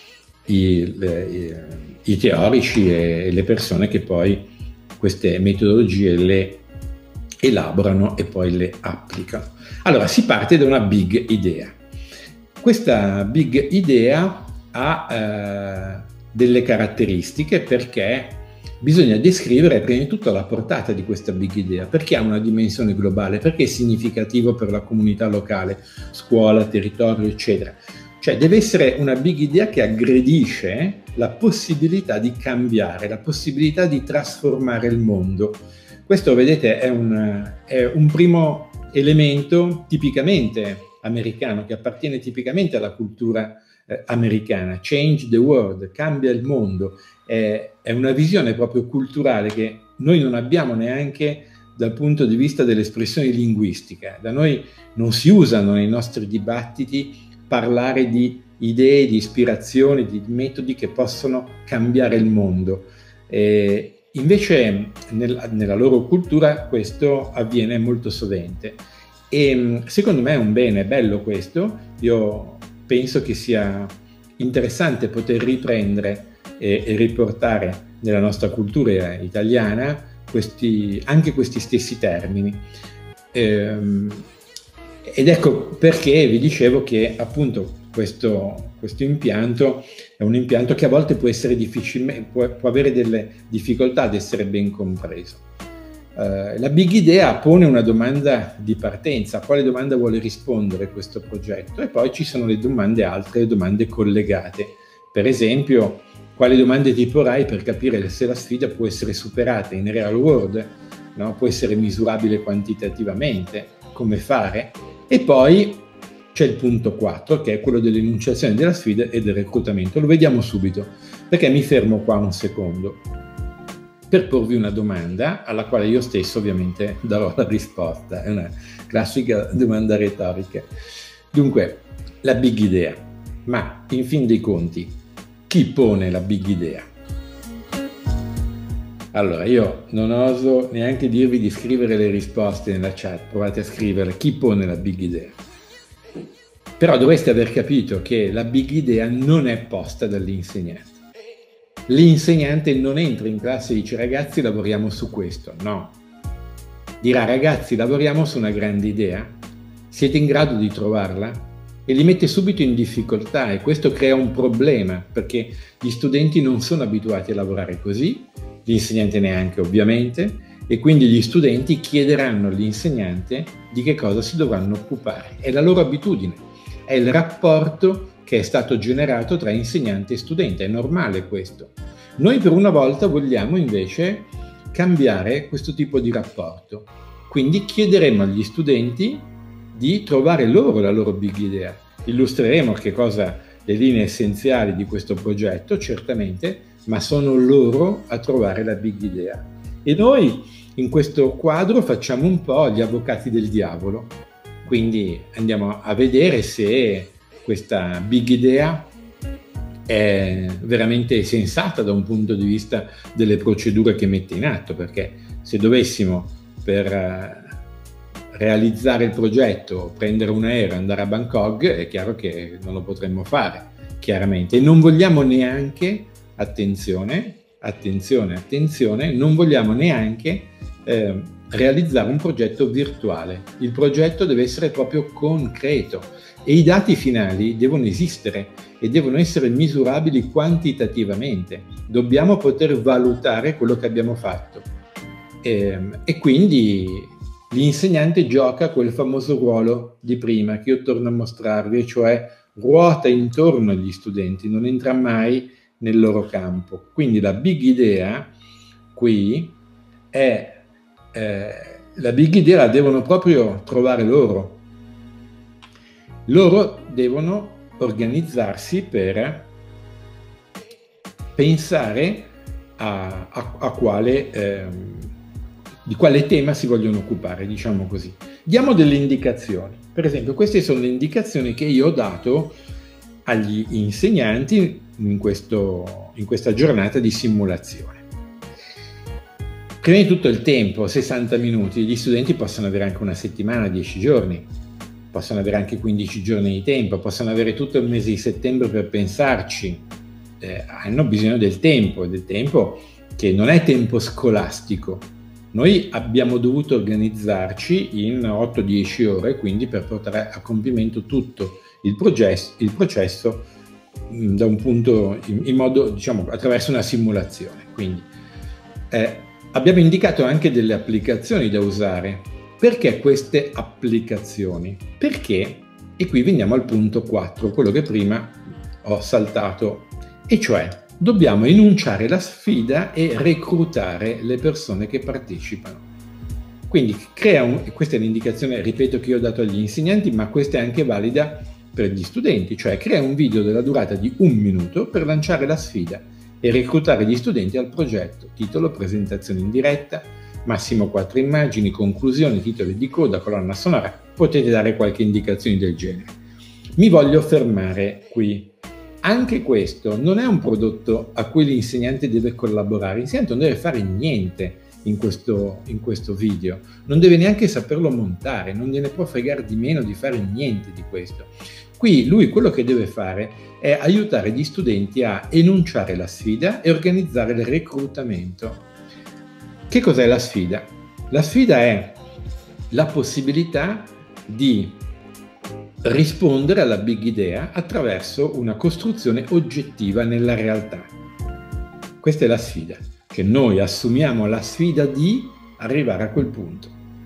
i teorici e le persone che poi queste metodologie le elaborano e poi le applicano. Allora si parte da una big idea. Questa big idea ha delle caratteristiche, perché bisogna descrivere prima di tutto la portata di questa big idea, perché ha una dimensione globale, perché è significativo per la comunità locale, scuola, territorio, eccetera. Cioè deve essere una big idea che aggredisce la possibilità di cambiare, la possibilità di trasformare il mondo. Questo, vedete, è un primo elemento tipicamente americano, che appartiene tipicamente alla cultura americana. Change the world, cambia il mondo, è una visione proprio culturale che noi non abbiamo neanche dal punto di vista dell'espressione linguistica. Da noi non si usano nei nostri dibattiti parlare di idee, di ispirazioni, di metodi che possono cambiare il mondo. Invece nella loro cultura questo avviene molto sovente. E secondo me è un bene, è bello questo. Io penso che sia interessante poter riprendere e riportare nella nostra cultura italiana anche questi stessi termini. Ed ecco perché vi dicevo che appunto questo impianto è un impianto che a volte può essere può avere delle difficoltà ad essere ben compreso. La Big Idea pone una domanda di partenza: a quale domanda vuole rispondere questo progetto? E poi ci sono altre domande collegate. Per esempio, quali domande ti porrai per capire se la sfida può essere superata in real world, no? Può essere misurabile quantitativamente, come fare? E poi c'è il punto 4, che è quello dell'enunciazione della sfida e del reclutamento. Lo vediamo subito, perché mi fermo qua un secondo per porvi una domanda alla quale io stesso ovviamente darò la risposta. È una classica domanda retorica. Dunque, la Big Idea. Ma in fin dei conti, chi pone la Big Idea? Allora, io non oso neanche dirvi di scrivere le risposte nella chat, provate a scrivere chi pone la Big Idea. Però dovreste aver capito che la Big Idea non è posta dall'insegnante. L'insegnante non entra in classe e dice: ragazzi, lavoriamo su questo. No. Dirà: ragazzi, lavoriamo su una grande idea. Siete in grado di trovarla? E li mette subito in difficoltà, e questo crea un problema, perché gli studenti non sono abituati a lavorare così, l'insegnante neanche ovviamente, e quindi gli studenti chiederanno all'insegnante di che cosa si dovranno occupare. È la loro abitudine, è il rapporto che è stato generato tra insegnante e studente, è normale questo. Noi per una volta vogliamo invece cambiare questo tipo di rapporto, quindi chiederemo agli studenti di trovare loro la loro Big Idea. Illustreremo le linee essenziali di questo progetto, certamente, ma sono loro a trovare la Big Idea. E noi in questo quadro facciamo un po' gli avvocati del diavolo, quindi andiamo a vedere se questa Big Idea è veramente sensata da un punto di vista delle procedure che mette in atto, perché se dovessimo per realizzare il progetto prendere un aereo e andare a Bangkok, è chiaro che non lo potremmo fare, chiaramente. E non vogliamo neanche, attenzione, non vogliamo neanche realizzare un progetto virtuale. Il progetto deve essere proprio concreto e i dati finali devono esistere e devono essere misurabili quantitativamente. Dobbiamo poter valutare quello che abbiamo fatto e quindi l'insegnante gioca quel famoso ruolo di prima che io torno a mostrarvi, cioè ruota intorno agli studenti, non entra mai nel loro campo. Quindi la Big Idea qui è la Big Idea la devono proprio trovare loro. Loro devono organizzarsi per pensare di quale tema si vogliono occupare, diciamo così. Diamo delle indicazioni. Per esempio, queste sono le indicazioni che io ho dato agli insegnanti in questa giornata di simulazione. Prima di tutto il tempo, 60 minuti. Gli studenti possono avere anche una settimana, 10 giorni, possono avere anche 15 giorni di tempo, possono avere tutto il mese di settembre per pensarci. Hanno bisogno del tempo che non è tempo scolastico. Noi abbiamo dovuto organizzarci in 8-10 ore, quindi per portare a compimento tutto il processo da un punto in modo, diciamo, attraverso una simulazione. Quindi abbiamo indicato anche delle applicazioni da usare. Perché queste applicazioni? Perché, e qui veniamo al punto 4, quello che prima ho saltato, e cioè dobbiamo enunciare la sfida e reclutare le persone che partecipano. Quindi questa è l'indicazione, ripeto, che io ho dato agli insegnanti, ma questa è anche valida per gli studenti, cioè crea un video della durata di 1 minuto per lanciare la sfida e reclutare gli studenti al progetto. Titolo: presentazione in diretta, massimo 4 immagini, conclusioni, titoli di coda, colonna sonora. Potete dare qualche indicazione del genere. Mi voglio fermare qui. Anche questo non è un prodotto a cui l'insegnante deve collaborare. L'insegnante non deve fare niente. in questo video, non deve neanche saperlo montare, non gliene può fregare di meno di fare niente di questo. Qui lui quello che deve fare è aiutare gli studenti a enunciare la sfida e organizzare il reclutamento. Che cos'è la sfida? La sfida è la possibilità di rispondere alla big idea attraverso una costruzione oggettiva nella realtà. Questa è la sfida, che noi assumiamo la sfida di arrivare a quel punto.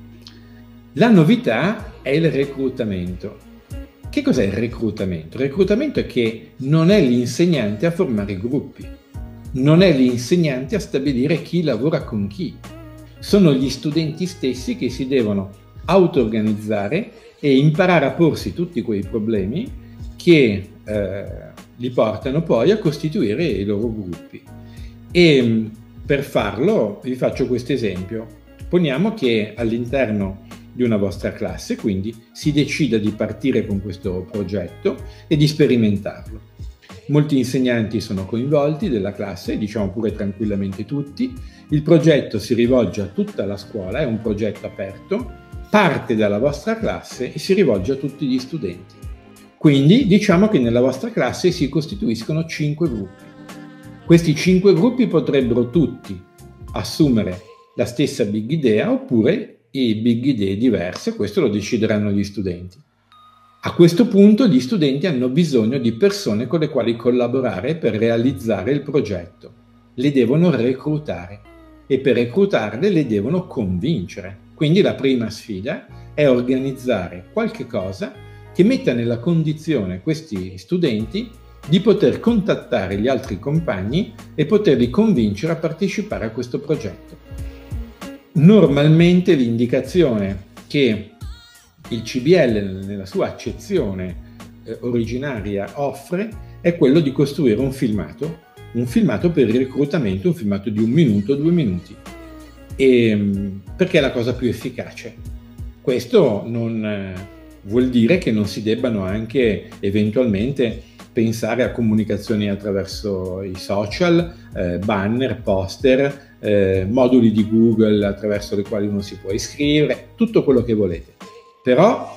La novità è il reclutamento. Che cos'è il reclutamento? Il reclutamento è che non è l'insegnante a formare i gruppi, non è l'insegnante a stabilire chi lavora con chi. Sono gli studenti stessi che si devono auto-organizzare e imparare a porsi tutti quei problemi che li portano poi a costituire i loro gruppi. E per farlo vi faccio questo esempio. Poniamo che all'interno di una vostra classe, quindi si decida di partire con questo progetto e di sperimentarlo. Molti insegnanti sono coinvolti della classe, diciamo pure tranquillamente tutti. Il progetto si rivolge a tutta la scuola, è un progetto aperto, parte dalla vostra classe e si rivolge a tutti gli studenti. Quindi diciamo che nella vostra classe si costituiscono 5 gruppi. Questi 5 gruppi potrebbero tutti assumere la stessa big idea oppure big idee diverse, questo lo decideranno gli studenti. A questo punto gli studenti hanno bisogno di persone con le quali collaborare per realizzare il progetto. Le devono reclutare e per reclutarle le devono convincere. Quindi la prima sfida è organizzare qualche cosa che metta nella condizione questi studenti di poter contattare gli altri compagni e poterli convincere a partecipare a questo progetto. Normalmente l'indicazione che il CBL nella sua accezione originaria offre è quello di costruire un filmato per il reclutamento, un filmato di 1 minuto, 2 minuti, perché è la cosa più efficace. Questo non vuol dire che non si debbano anche eventualmente pensare a comunicazioni attraverso i social, banner, poster, moduli di Google attraverso i quali uno si può iscrivere, tutto quello che volete. Però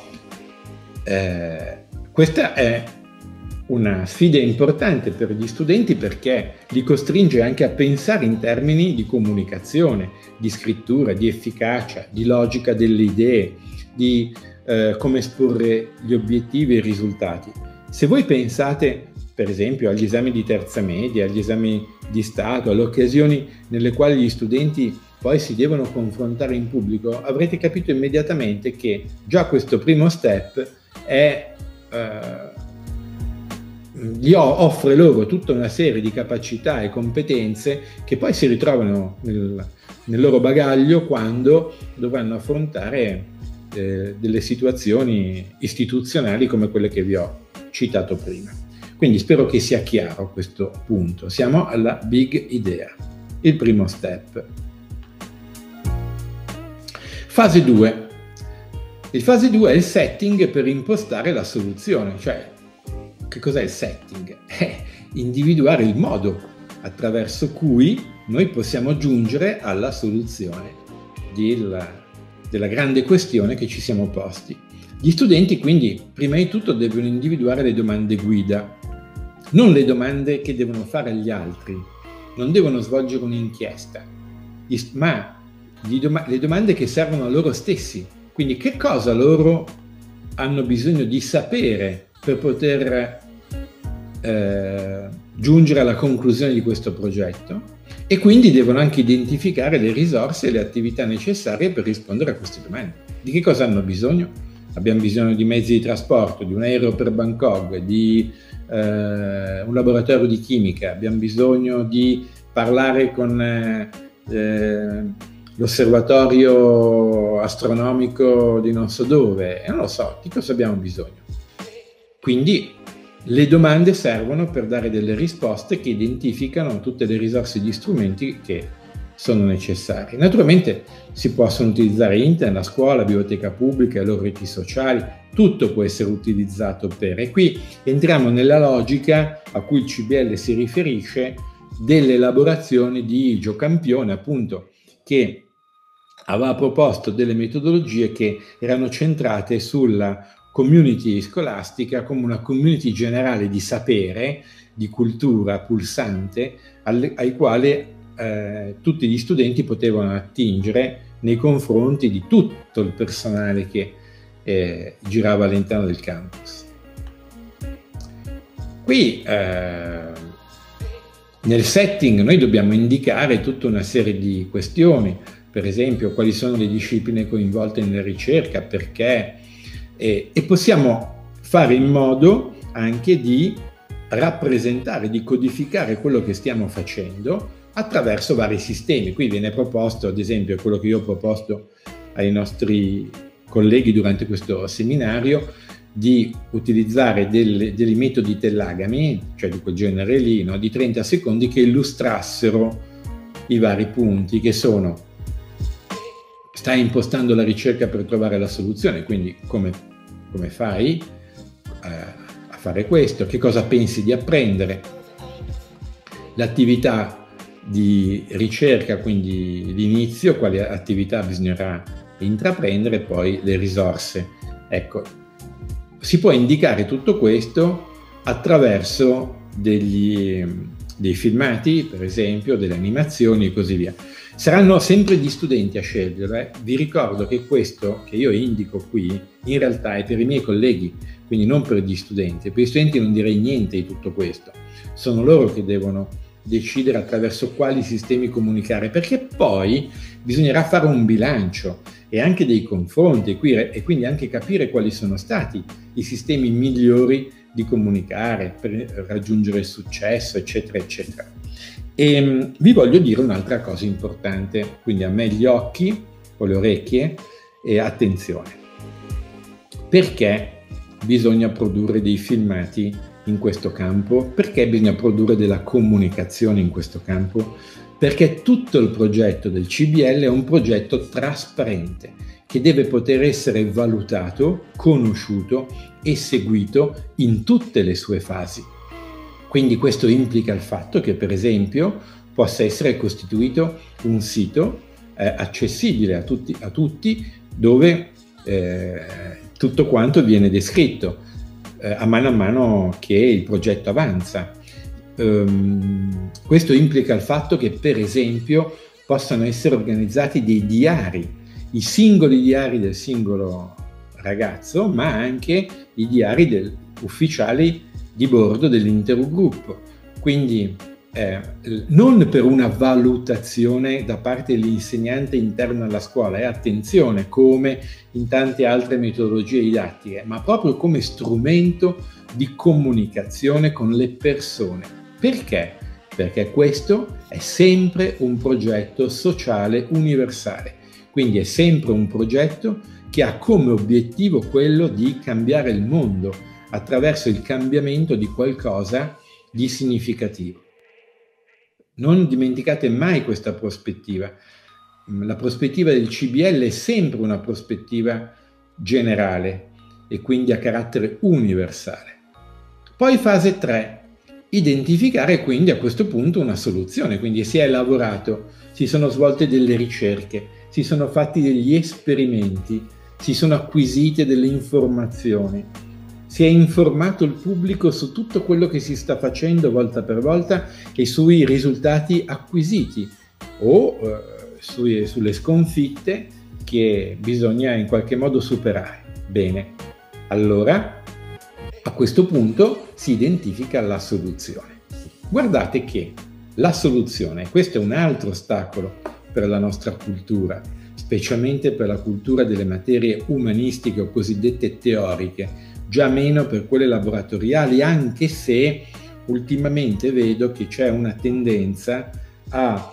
questa è una sfida importante per gli studenti perché li costringe anche a pensare in termini di comunicazione, di scrittura, di efficacia, di logica delle idee, di come esporre gli obiettivi e i risultati. Se voi pensate, per esempio, agli esami di terza media, agli esami di Stato, alle occasioni nelle quali gli studenti poi si devono confrontare in pubblico, avrete capito immediatamente che già questo primo step gli offre loro tutta una serie di capacità e competenze che poi si ritrovano nel loro bagaglio quando dovranno affrontare delle situazioni istituzionali come quelle che vi ho citato prima. Quindi spero che sia chiaro questo punto. Siamo alla big idea, il primo step. Fase 2. Il fase 2 è il setting per impostare la soluzione, cioè che cos'è il setting? È individuare il modo attraverso cui noi possiamo giungere alla soluzione della grande questione che ci siamo posti. Gli studenti quindi prima di tutto devono individuare le domande guida, non le domande che devono fare agli altri, non devono svolgere un'inchiesta, ma le domande che servono a loro stessi. Quindi che cosa loro hanno bisogno di sapere per poter giungere alla conclusione di questo progetto e quindi devono anche identificare le risorse e le attività necessarie per rispondere a queste domande. Di che cosa hanno bisogno? Abbiamo bisogno di mezzi di trasporto, di un aereo per Bangkok, di un laboratorio di chimica, abbiamo bisogno di parlare con l'osservatorio astronomico di non so dove, non lo so, di cosa abbiamo bisogno. Quindi le domande servono per dare delle risposte che identificano tutte le risorse e gli strumenti che sono necessari. Naturalmente si possono utilizzare internet, la scuola, la biblioteca pubblica, le loro reti sociali, tutto può essere utilizzato per. E qui entriamo nella logica a cui il CBL si riferisce delle elaborazioni di Gio Campione, appunto, che aveva proposto delle metodologie che erano centrate sulla community scolastica come una community generale di sapere, di cultura pulsante, ai quali tutti gli studenti potevano attingere nei confronti di tutto il personale che girava all'interno del campus. Qui nel setting noi dobbiamo indicare tutta una serie di questioni, per esempio quali sono le discipline coinvolte nella ricerca, perché, e possiamo fare in modo anche di rappresentare, di codificare quello che stiamo facendo attraverso vari sistemi. Qui viene proposto, ad esempio, quello che io ho proposto ai nostri colleghi durante questo seminario, di utilizzare dei metodi tellagami, cioè di quel genere lì, no? Di 30 secondi, che illustrassero i vari punti, che sono: stai impostando la ricerca per trovare la soluzione, quindi come fai a fare questo, che cosa pensi di apprendere, l'attività di ricerca, quindi l'inizio, quali attività bisognerà intraprendere, poi le risorse. Ecco, si può indicare tutto questo attraverso dei filmati, per esempio, delle animazioni e così via. Saranno sempre gli studenti a scegliere. Vi ricordo che questo che io indico qui in realtà è per i miei colleghi, quindi non per gli studenti. Per gli studenti non direi niente di tutto questo. Sono loro che devono decidere attraverso quali sistemi comunicare, perché poi bisognerà fare un bilancio e anche dei confronti e quindi anche capire quali sono stati i sistemi migliori di comunicare per raggiungere il successo, eccetera, eccetera. E vi voglio dire un'altra cosa importante, quindi a me gli occhi o le orecchie e attenzione. Perché bisogna produrre dei filmati in questo campo? Perché bisogna produrre della comunicazione in questo campo? Perché tutto il progetto del CBL è un progetto trasparente che deve poter essere valutato, conosciuto e seguito in tutte le sue fasi. Quindi questo implica il fatto che, per esempio, possa essere costituito un sito accessibile a tutti dove tutto quanto viene descritto a mano che il progetto avanza. Questo implica il fatto che, per esempio, possano essere organizzati dei diari, i singoli diari del singolo ragazzo, ma anche i diari ufficiali di bordo dell'intero gruppo. Quindi non per una valutazione da parte dell'insegnante interno alla scuola, e attenzione, come in tante altre metodologie didattiche, ma proprio come strumento di comunicazione con le persone. Perché? Perché questo è sempre un progetto sociale universale, quindi è sempre un progetto che ha come obiettivo quello di cambiare il mondo attraverso il cambiamento di qualcosa di significativo. Non dimenticate mai questa prospettiva. La prospettiva del CBL è sempre una prospettiva generale e quindi a carattere universale. Poi fase 3, identificare quindi a questo punto una soluzione. Quindi si è lavorato, si sono svolte delle ricerche, si sono fatti degli esperimenti, si sono acquisite delle informazioni. Si è informato il pubblico su tutto quello che si sta facendo volta per volta e sui risultati acquisiti o sulle sconfitte che bisogna in qualche modo superare. Bene, allora a questo punto si identifica la soluzione. Guardate che la soluzione, questo è un altro ostacolo per la nostra cultura, specialmente per la cultura delle materie umanistiche o cosiddette teoriche, già meno per quelle laboratoriali, anche se ultimamente vedo che c'è una tendenza a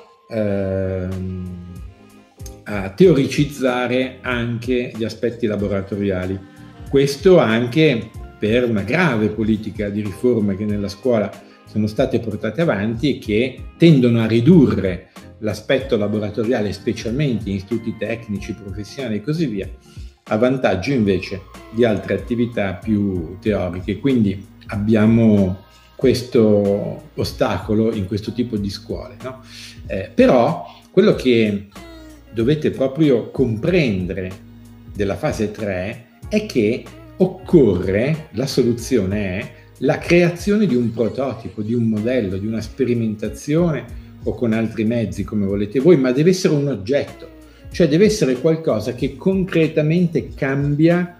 teoricizzare anche gli aspetti laboratoriali. Questo anche per una grave politica di riforme che nella scuola sono state portate avanti e che tendono a ridurre l'aspetto laboratoriale, specialmente in istituti tecnici, professionali e così via, a vantaggio invece di altre attività più teoriche. Quindi abbiamo questo ostacolo in questo tipo di scuole, no? Però quello che dovete proprio comprendere della fase 3 è che occorre, la soluzione è la creazione di un prototipo, di un modello, di una sperimentazione o con altri mezzi come volete voi, ma deve essere un oggetto, cioè deve essere qualcosa che concretamente cambia,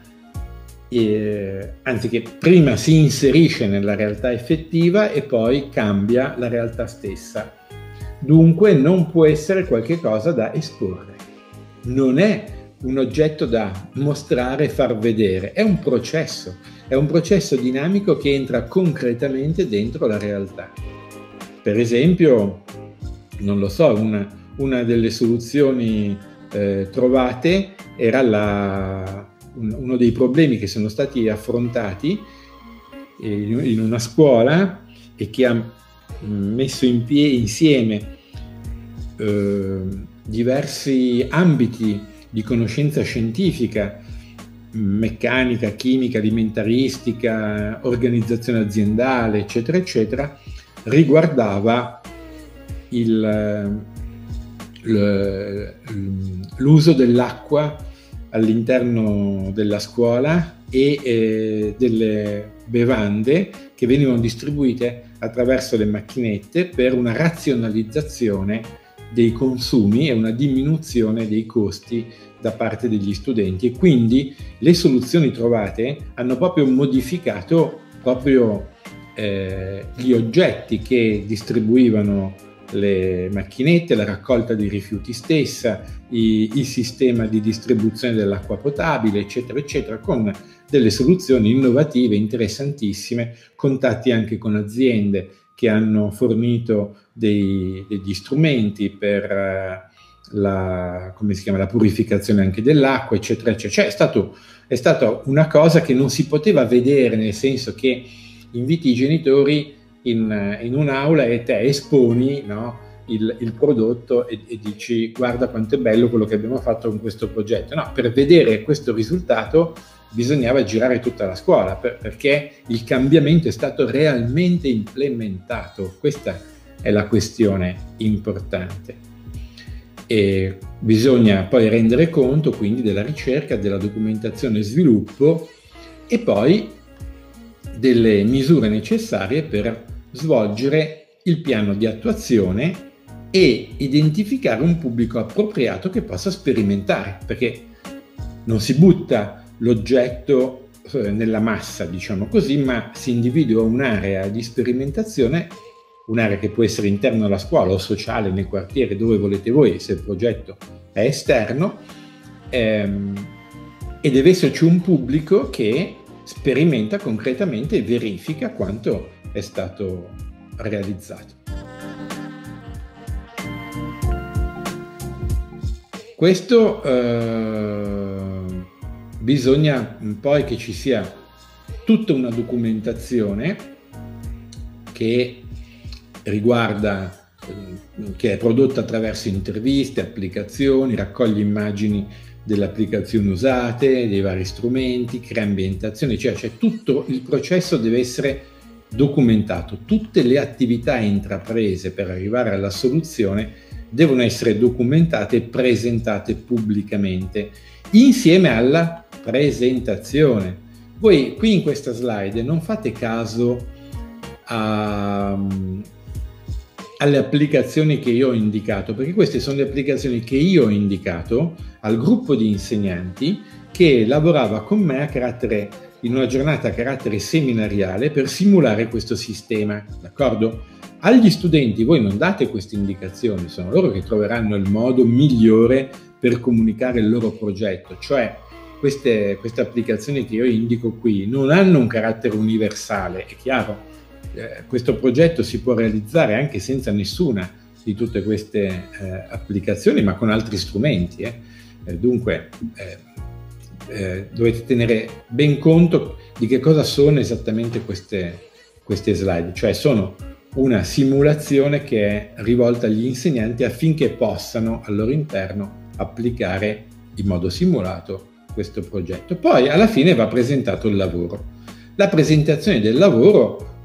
anzi che prima si inserisce nella realtà effettiva e poi cambia la realtà stessa. Dunque non può essere qualche cosa da esporre, non è un oggetto da mostrare e far vedere, è un processo dinamico che entra concretamente dentro la realtà. Per esempio, non lo so, una delle soluzioni trovate era uno dei problemi che sono stati affrontati in una scuola e che ha messo insieme diversi ambiti di conoscenza scientifica, meccanica, chimica, alimentaristica, organizzazione aziendale, eccetera, eccetera, riguardava l'uso dell'acqua all'interno della scuola e delle bevande che venivano distribuite attraverso le macchinette per una razionalizzazione dei consumi e una diminuzione dei costi da parte degli studenti, e quindi le soluzioni trovate hanno proprio modificato proprio gli oggetti che distribuivano le macchinette, la raccolta dei rifiuti stessa, il sistema di distribuzione dell'acqua potabile, eccetera, eccetera, con delle soluzioni innovative, interessantissime, contatti anche con aziende che hanno fornito degli strumenti per la purificazione anche dell'acqua, eccetera, eccetera. Cioè è stata una cosa che non si poteva vedere, nel senso che inviti i genitori in un'aula e te esponi, no, il prodotto e dici guarda quanto è bello quello che abbiamo fatto con questo progetto. No, per vedere questo risultato bisognava girare tutta la scuola perché il cambiamento è stato realmente implementato. Questa è la questione importante. E bisogna poi rendere conto quindi della ricerca, della documentazione e sviluppo e poi delle misure necessarie per svolgere il piano di attuazione e identificare un pubblico appropriato che possa sperimentare, perché non si butta l'oggetto nella massa, diciamo così, ma si individua un'area di sperimentazione, un'area che può essere interna alla scuola o sociale, nel quartiere, dove volete voi, se il progetto è esterno, e deve esserci un pubblico che sperimenta concretamente e verifica quanto è stato realizzato. Questo bisogna poi che ci sia tutta una documentazione che riguarda, che è prodotta attraverso interviste, applicazioni, raccoglie immagini delle applicazioni usate, dei vari strumenti, crea ambientazioni, cioè tutto il processo deve essere documentato. Tutte le attività intraprese per arrivare alla soluzione devono essere documentate e presentate pubblicamente insieme alla presentazione. Voi qui in questa slide non fate caso alle applicazioni che io ho indicato, perché queste sono le applicazioni che io ho indicato al gruppo di insegnanti che lavorava con me in una giornata a carattere seminariale per simulare questo sistema, d'accordo? Agli studenti voi non date queste indicazioni, sono loro che troveranno il modo migliore per comunicare il loro progetto, cioè queste applicazioni che io indico qui non hanno un carattere universale, è chiaro. Questo progetto si può realizzare anche senza nessuna di tutte queste applicazioni, ma con altri strumenti. Dunque dovete tenere ben conto di che cosa sono esattamente queste slide, cioè sono una simulazione che è rivolta agli insegnanti affinché possano al loro interno applicare in modo simulato questo progetto. Poi alla fine va presentato il lavoro. La presentazione del lavoro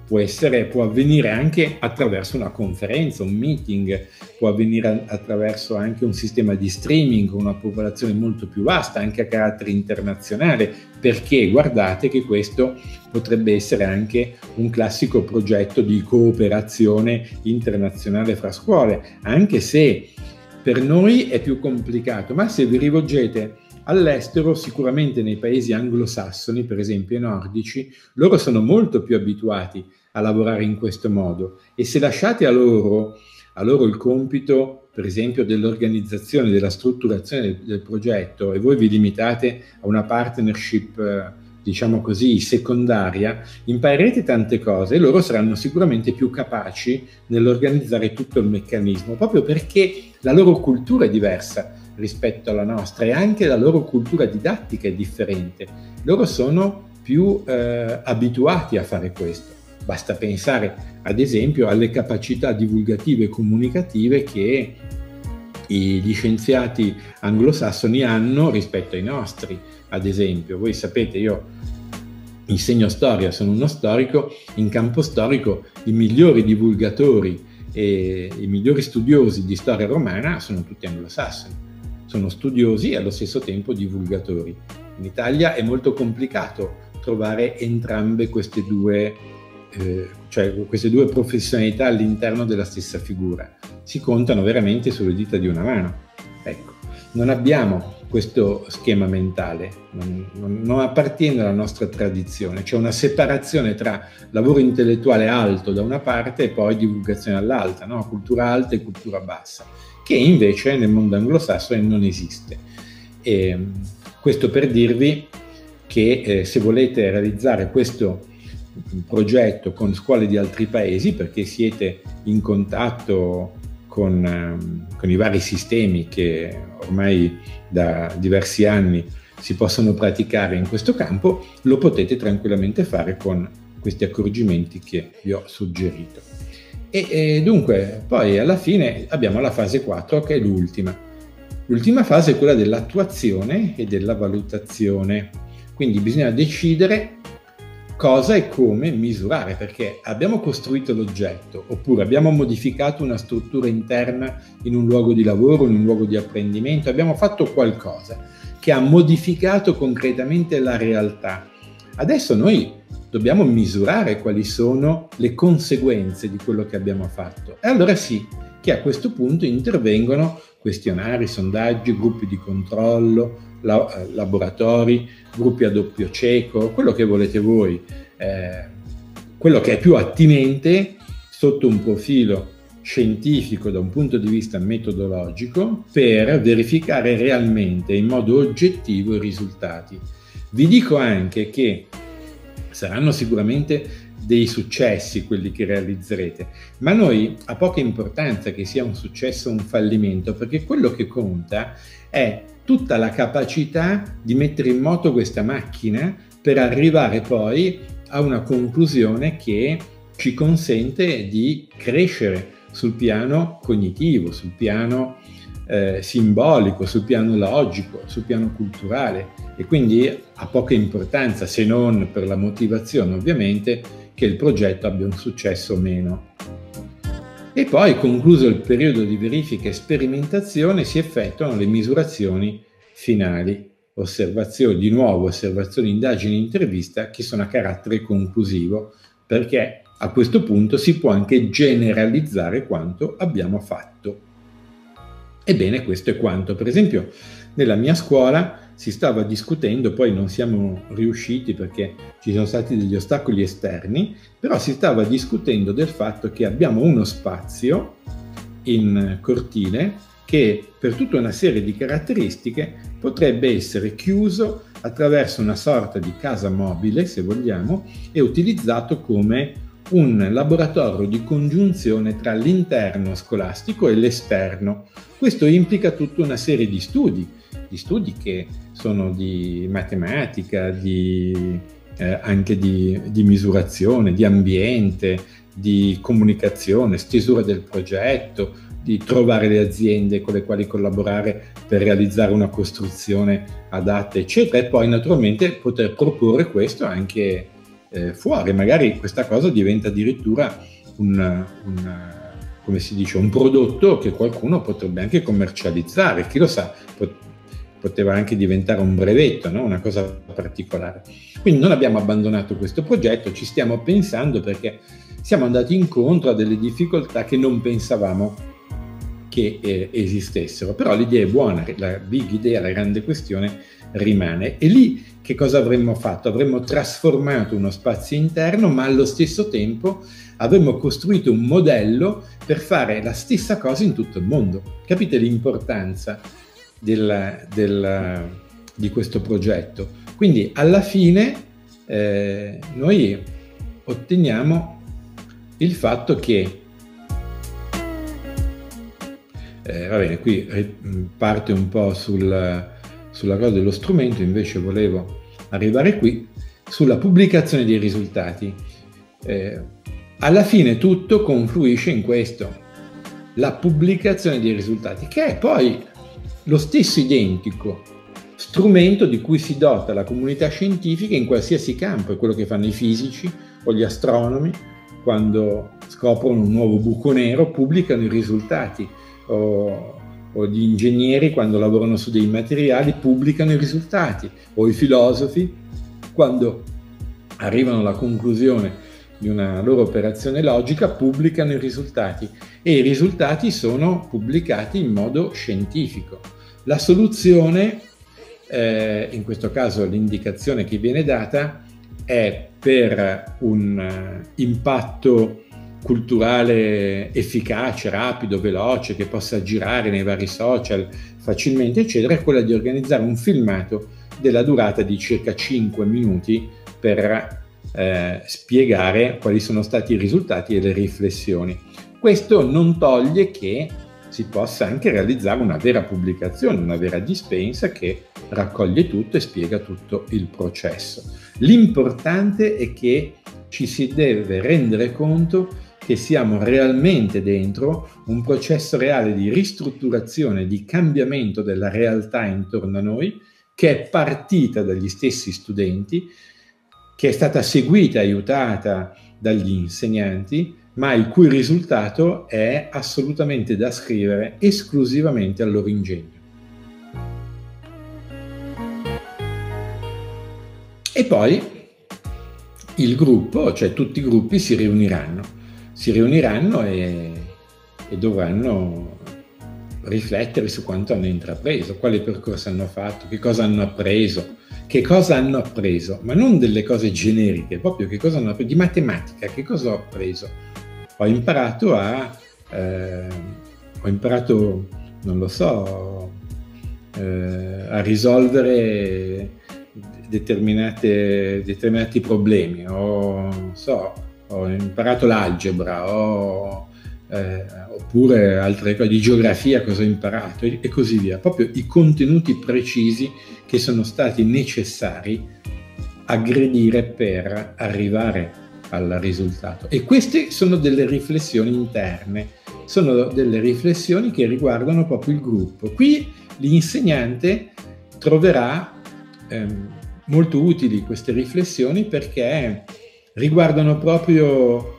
può avvenire anche attraverso una conferenza, un meeting, può avvenire attraverso anche un sistema di streaming, una popolazione molto più vasta, anche a carattere internazionale, perché guardate che questo potrebbe essere anche un classico progetto di cooperazione internazionale fra scuole, anche se per noi è più complicato, ma se vi rivolgete all'estero, sicuramente nei paesi anglosassoni, per esempio i nordici, loro sono molto più abituati a lavorare in questo modo, e se lasciate a loro il compito, per esempio, dell'organizzazione, della strutturazione del progetto, e voi vi limitate a una partnership, diciamo così, secondaria, imparerete tante cose e loro saranno sicuramente più capaci nell'organizzare tutto il meccanismo, proprio perché la loro cultura è diversa rispetto alla nostra e anche la loro cultura didattica è differente. Loro sono più abituati a fare questo. Basta pensare, ad esempio, alle capacità divulgative e comunicative che gli scienziati anglosassoni hanno rispetto ai nostri. Ad esempio, voi sapete, io insegno storia, sono uno storico, in campo storico i migliori divulgatori e i migliori studiosi di storia romana sono tutti anglosassoni, sono studiosi e allo stesso tempo divulgatori. In Italia è molto complicato trovare entrambe queste due professionalità all'interno della stessa figura. Si contano veramente sulle dita di una mano. Ecco, non abbiamo questo schema mentale, non appartiene alla nostra tradizione. C'è una separazione tra lavoro intellettuale alto da una parte e poi divulgazione all'altra, no? Cultura alta e cultura bassa, che invece nel mondo anglosassone non esiste. E questo per dirvi che se volete realizzare questo progetto con scuole di altri paesi, perché siete in contatto con i vari sistemi che ormai da diversi anni si possono praticare in questo campo, lo potete tranquillamente fare con questi accorgimenti che vi ho suggerito. E dunque poi alla fine abbiamo la fase 4, che è l'ultima. L'ultima fase è quella dell'attuazione e della valutazione. Quindi bisogna decidere cosa e come misurare, perché abbiamo costruito l'oggetto oppure abbiamo modificato una struttura interna in un luogo di lavoro, in un luogo di apprendimento, abbiamo fatto qualcosa che ha modificato concretamente la realtà. Adesso noi dobbiamo misurare quali sono le conseguenze di quello che abbiamo fatto. E allora sì, che a questo punto intervengono questionari, sondaggi, gruppi di controllo, laboratori, gruppi a doppio cieco, quello che volete voi, quello che è più attinente sotto un profilo scientifico da un punto di vista metodologico per verificare realmente in modo oggettivo i risultati. Vi dico anche che saranno sicuramente dei successi quelli che realizzerete, ma noi ha poca importanza che sia un successo o un fallimento, perché quello che conta è tutta la capacità di mettere in moto questa macchina per arrivare poi a una conclusione che ci consente di crescere sul piano cognitivo, sul piano simbolico, sul piano logico, sul piano culturale, e quindi ha poca importanza, se non per la motivazione ovviamente, che il progetto abbia un successo o meno. E poi, concluso il periodo di verifica e sperimentazione, si effettuano le misurazioni finali, osservazioni, indagini, intervista, che sono a carattere conclusivo, perché a questo punto si può anche generalizzare quanto abbiamo fatto. Ebbene, questo è quanto. Per esempio, nella mia scuola si stava discutendo, poi non siamo riusciti perché ci sono stati degli ostacoli esterni, però si stava discutendo del fatto che abbiamo uno spazio in cortile che per tutta una serie di caratteristiche potrebbe essere chiuso attraverso una sorta di casa mobile, se vogliamo, e utilizzato come un laboratorio di congiunzione tra l'interno scolastico e l'esterno. Questo implica tutta una serie di studi che sono di matematica, anche di misurazione, di ambiente, di comunicazione, stesura del progetto, di trovare le aziende con le quali collaborare per realizzare una costruzione adatta, eccetera, e poi naturalmente poter proporre questo anche fuori. Magari questa cosa diventa addirittura come si dice, un prodotto che qualcuno potrebbe anche commercializzare, chi lo sa, poteva anche diventare un brevetto, no? Una cosa particolare. Quindi non abbiamo abbandonato questo progetto, ci stiamo pensando perché siamo andati incontro a delle difficoltà che non pensavamo che esistessero, però l'idea è buona, la big idea, la grande questione rimane. E lì che cosa avremmo fatto? Avremmo trasformato uno spazio interno, ma allo stesso tempo avremmo costruito un modello per fare la stessa cosa in tutto il mondo. Capite l'importanza di questo progetto? Quindi alla fine noi otteniamo il fatto che va bene, qui parte un po' sulla cosa dello strumento, invece volevo arrivare qui sulla pubblicazione dei risultati. Alla fine tutto confluisce in questo, la pubblicazione dei risultati, che è poi lo stesso identico strumento di cui si dota la comunità scientifica in qualsiasi campo. È quello che fanno i fisici o gli astronomi quando scoprono un nuovo buco nero, pubblicano i risultati, o gli ingegneri quando lavorano su dei materiali pubblicano i risultati, o i filosofi quando arrivano alla conclusione di una loro operazione logica pubblicano i risultati, e i risultati sono pubblicati in modo scientifico. La soluzione, in questo caso l'indicazione che viene data, è per un impatto culturale efficace, rapido, veloce, che possa girare nei vari social facilmente, eccetera, è quella di organizzare un filmato della durata di circa 5 minuti per spiegare quali sono stati i risultati e le riflessioni. Questo non toglie che si possa anche realizzare una vera pubblicazione, una vera dispensa che raccoglie tutto e spiega tutto il processo. L'importante è che ci si deve rendere conto che siamo realmente dentro un processo reale di ristrutturazione, di cambiamento della realtà intorno a noi, che è partita dagli stessi studenti, che è stata seguita e aiutata dagli insegnanti, ma il cui risultato è assolutamente da ascrivere esclusivamente al loro ingegno. E poi il gruppo, cioè tutti i gruppi, si riuniranno e dovranno riflettere su quanto hanno intrapreso, quale percorso hanno fatto, che cosa hanno appreso, ma non delle cose generiche, proprio che cosa hanno appreso, di matematica, che cosa ho appreso. Ho imparato, non lo so, a risolvere determinati problemi, ho imparato l'algebra, oppure altre cose di geografia, cosa ho imparato e così via, proprio i contenuti precisi che sono stati necessari aggredire per arrivare al risultato. E queste sono delle riflessioni interne, sono delle riflessioni che riguardano proprio il gruppo. Qui l'insegnante troverà molto utili queste riflessioni perché riguardano proprio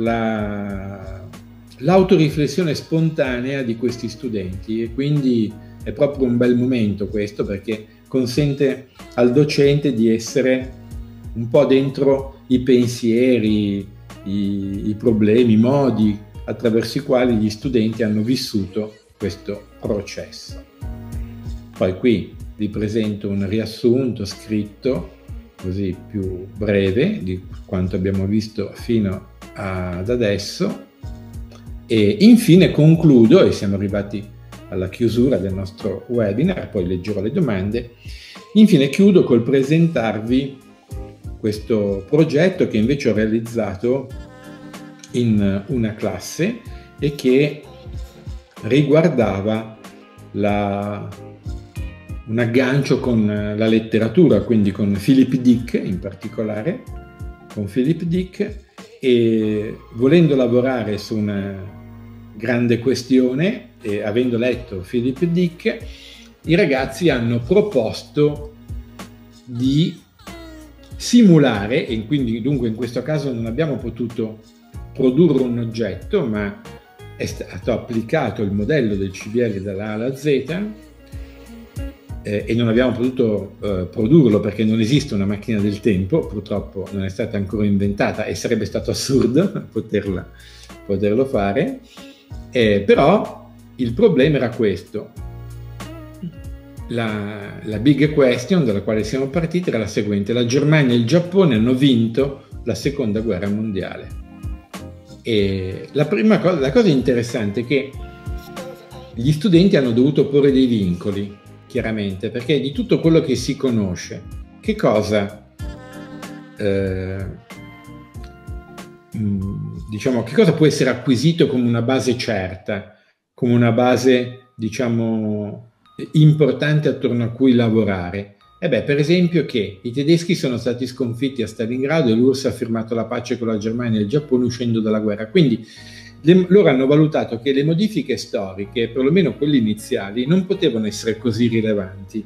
l'autoriflessione spontanea di questi studenti, e quindi è proprio un bel momento questo, perché consente al docente di essere un po' dentro i pensieri, i problemi, i modi attraverso i quali gli studenti hanno vissuto questo processo. Poi qui vi presento un riassunto scritto, così più breve, di quanto abbiamo visto fino ad adesso, e infine concludo, e siamo arrivati alla chiusura del nostro webinar, poi leggerò le domande. Infine chiudo col presentarvi questo progetto che invece ho realizzato in una classe e che riguardava un aggancio con la letteratura, quindi con Philip Dick in particolare, con Philip Dick, e volendo lavorare su una grande questione e avendo letto Philip Dick, i ragazzi hanno proposto di simulare, e quindi dunque in questo caso non abbiamo potuto produrre un oggetto, ma è stato applicato il modello del CBR dalla A alla Z, e non abbiamo potuto produrlo perché non esiste una macchina del tempo, purtroppo non è stata ancora inventata e sarebbe stato assurdo poterlo fare, però il problema era questo. La big question dalla quale siamo partiti era la seguente: la Germania e il Giappone hanno vinto la seconda guerra mondiale, e la cosa interessante è che gli studenti hanno dovuto porre dei vincoli, chiaramente, perché di tutto quello che si conosce, che cosa diciamo, che cosa può essere acquisito come una base certa, come una base, diciamo, importante attorno a cui lavorare? Per esempio che i tedeschi sono stati sconfitti a Stalingrado e l'URSS ha firmato la pace con la Germania e il Giappone uscendo dalla guerra. Quindi loro hanno valutato che le modifiche storiche, perlomeno quelle iniziali, non potevano essere così rilevanti,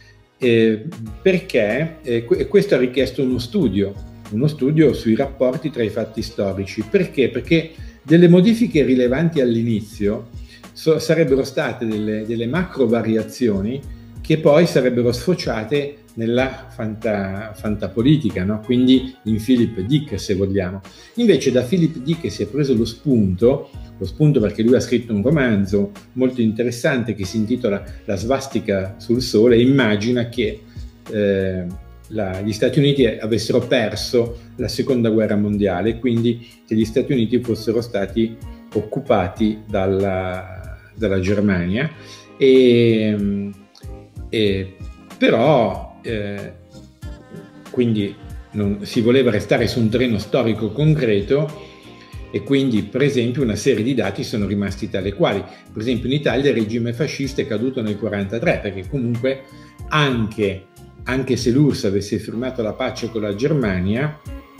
perché questo ha richiesto uno studio sui rapporti tra i fatti storici. Perché? Perché delle modifiche rilevanti all'inizio sarebbero state delle macro variazioni che poi sarebbero sfociate nella fantapolitica, no? Quindi in Philip Dick, se vogliamo. Invece da Philip Dick si è preso lo spunto perché lui ha scritto un romanzo molto interessante che si intitola La svastica sul sole, e immagina che gli Stati Uniti avessero perso la seconda guerra mondiale, quindi che gli Stati Uniti fossero stati occupati dalla Germania, però quindi si voleva restare su un terreno storico concreto, e quindi per esempio una serie di dati sono rimasti tali quali. Per esempio in Italia il regime fascista è caduto nel 1943, perché comunque anche se l'URSS avesse firmato la pace con la Germania,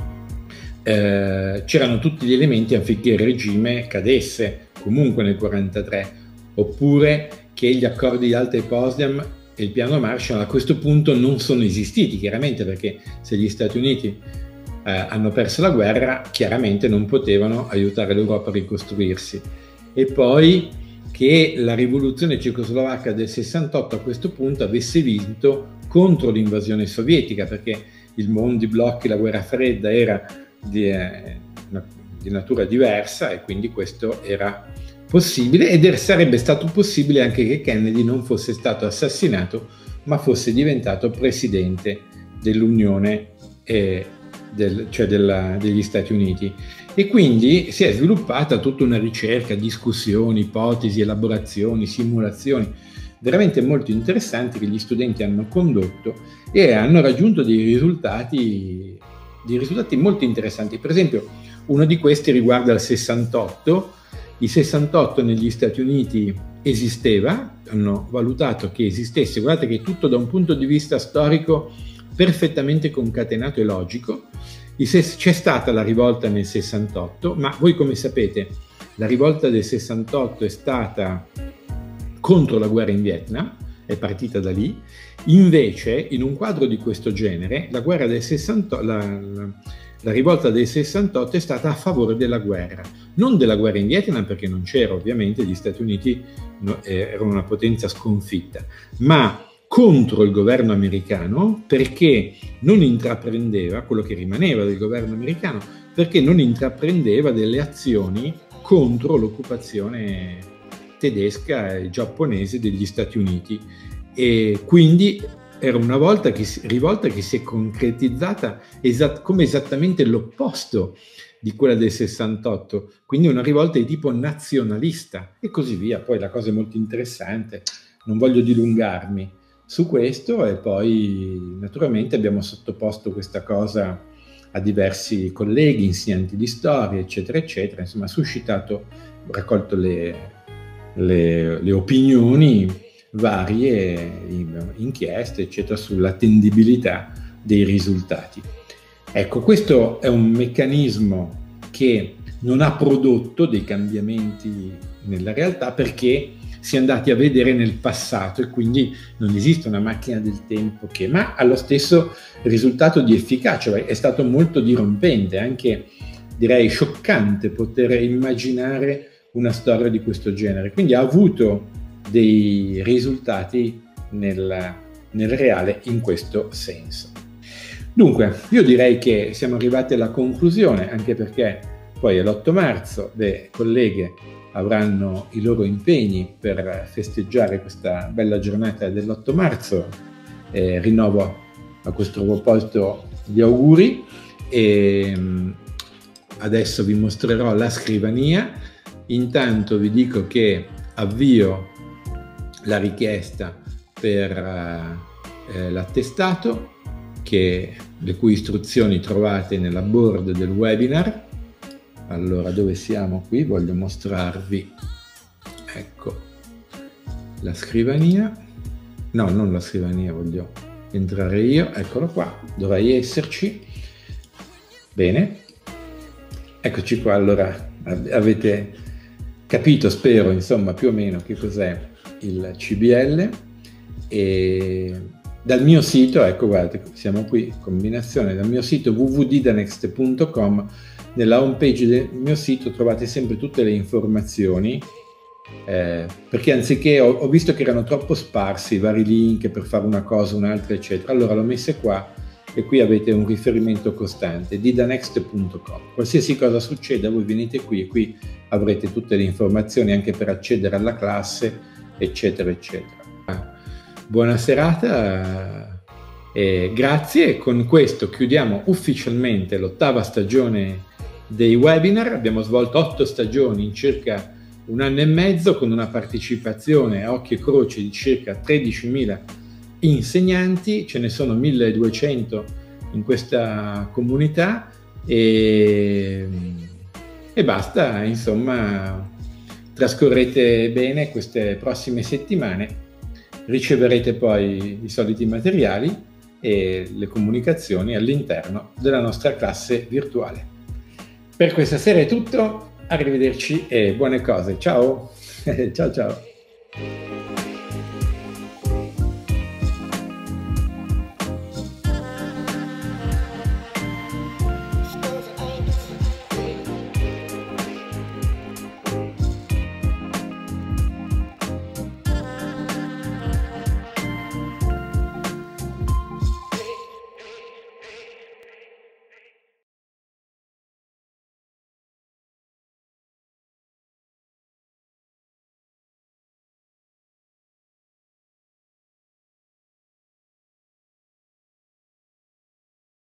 c'erano tutti gli elementi affinché il regime cadesse comunque nel 1943, oppure che gli accordi di Alta e Potsdam e il piano Marshall a questo punto non sono esistiti, chiaramente, perché se gli Stati Uniti hanno perso la guerra, chiaramente non potevano aiutare l'Europa a ricostruirsi. E poi che la rivoluzione cecoslovacca del 68 a questo punto avesse vinto contro l'invasione sovietica, perché il mondo di blocchi, la guerra fredda era di natura diversa, e quindi questo era possibile, ed sarebbe stato possibile anche che Kennedy non fosse stato assassinato, ma fosse diventato presidente dell'Unione, cioè degli Stati Uniti. E quindi si è sviluppata tutta una ricerca, discussioni, ipotesi, elaborazioni, simulazioni veramente molto interessanti che gli studenti hanno condotto, e hanno raggiunto dei risultati molto interessanti. Per esempio, uno di questi riguarda il 68. Il 68 negli Stati Uniti esisteva, hanno valutato che esistesse. Guardate che tutto da un punto di vista storico perfettamente concatenato e logico. C'è stata la rivolta nel 68, ma voi come sapete la rivolta del 68 è stata contro la guerra in Vietnam, è partita da lì. Invece, in un quadro di questo genere, la rivolta del 68 è stata a favore della guerra, non della guerra in Vietnam, perché non c'era, ovviamente, gli Stati Uniti erano una potenza sconfitta, ma contro il governo americano, perché non intraprendeva, quello che rimaneva del governo americano, perché non intraprendeva delle azioni contro l'occupazione tedesca e giapponese degli Stati Uniti. E quindi era una rivolta che si è concretizzata come esattamente l'opposto di quella del 68, quindi una rivolta di tipo nazionalista e così via. Poi la cosa è molto interessante, non voglio dilungarmi su questo, e poi naturalmente abbiamo sottoposto questa cosa a diversi colleghi, insegnanti di storia, eccetera, eccetera. Insomma, ha suscitato, raccolto le opinioni varie, inchieste, eccetera, sull'attendibilità dei risultati. Ecco, questo è un meccanismo che non ha prodotto dei cambiamenti nella realtà, perché si è andati a vedere nel passato, e quindi non esiste una macchina del tempo ma ha lo stesso risultato di efficacia. È stato molto dirompente, anche direi scioccante, poter immaginare una storia di questo genere. Quindi ha avuto dei risultati nel reale in questo senso. Dunque, io direi che siamo arrivati alla conclusione, anche perché poi è l'8 marzo, le colleghe avranno i loro impegni per festeggiare questa bella giornata dell'8 marzo. Rinnovo a questo proposito gli auguri, e adesso vi mostrerò la scrivania. Intanto vi dico che avvio la richiesta per l'attestato, le cui istruzioni trovate nella board del webinar. Allora, dove siamo qui? Voglio mostrarvi, ecco, la scrivania. No, non la scrivania, voglio entrare io. Eccolo qua, dovrei esserci. Bene, eccoci qua. Allora, avete capito, spero, insomma, più o meno che cos'è il CBL. E dal mio sito, ecco, guardate, siamo qui, combinazione, dal mio sito www.didanext.com. Nella home page del mio sito trovate sempre tutte le informazioni, perché anziché, ho visto che erano troppo sparsi i vari link per fare una cosa, un'altra, eccetera. Allora l'ho messa qua, e qui avete un riferimento costante, didanext.com. Qualsiasi cosa succeda, voi venite qui, e qui avrete tutte le informazioni anche per accedere alla classe, eccetera, eccetera. Buona serata, e grazie. Con questo chiudiamo ufficialmente l'8ª stagione dei webinar. Abbiamo svolto 8 stagioni in circa un anno e mezzo, con una partecipazione a occhio e croce di circa 13.000 insegnanti. Ce ne sono 1.200 in questa comunità, e basta, insomma, trascorrete bene queste prossime settimane. Riceverete poi i soliti materiali e le comunicazioni all'interno della nostra classe virtuale. Per questa sera è tutto, arrivederci e buone cose. Ciao, ciao ciao.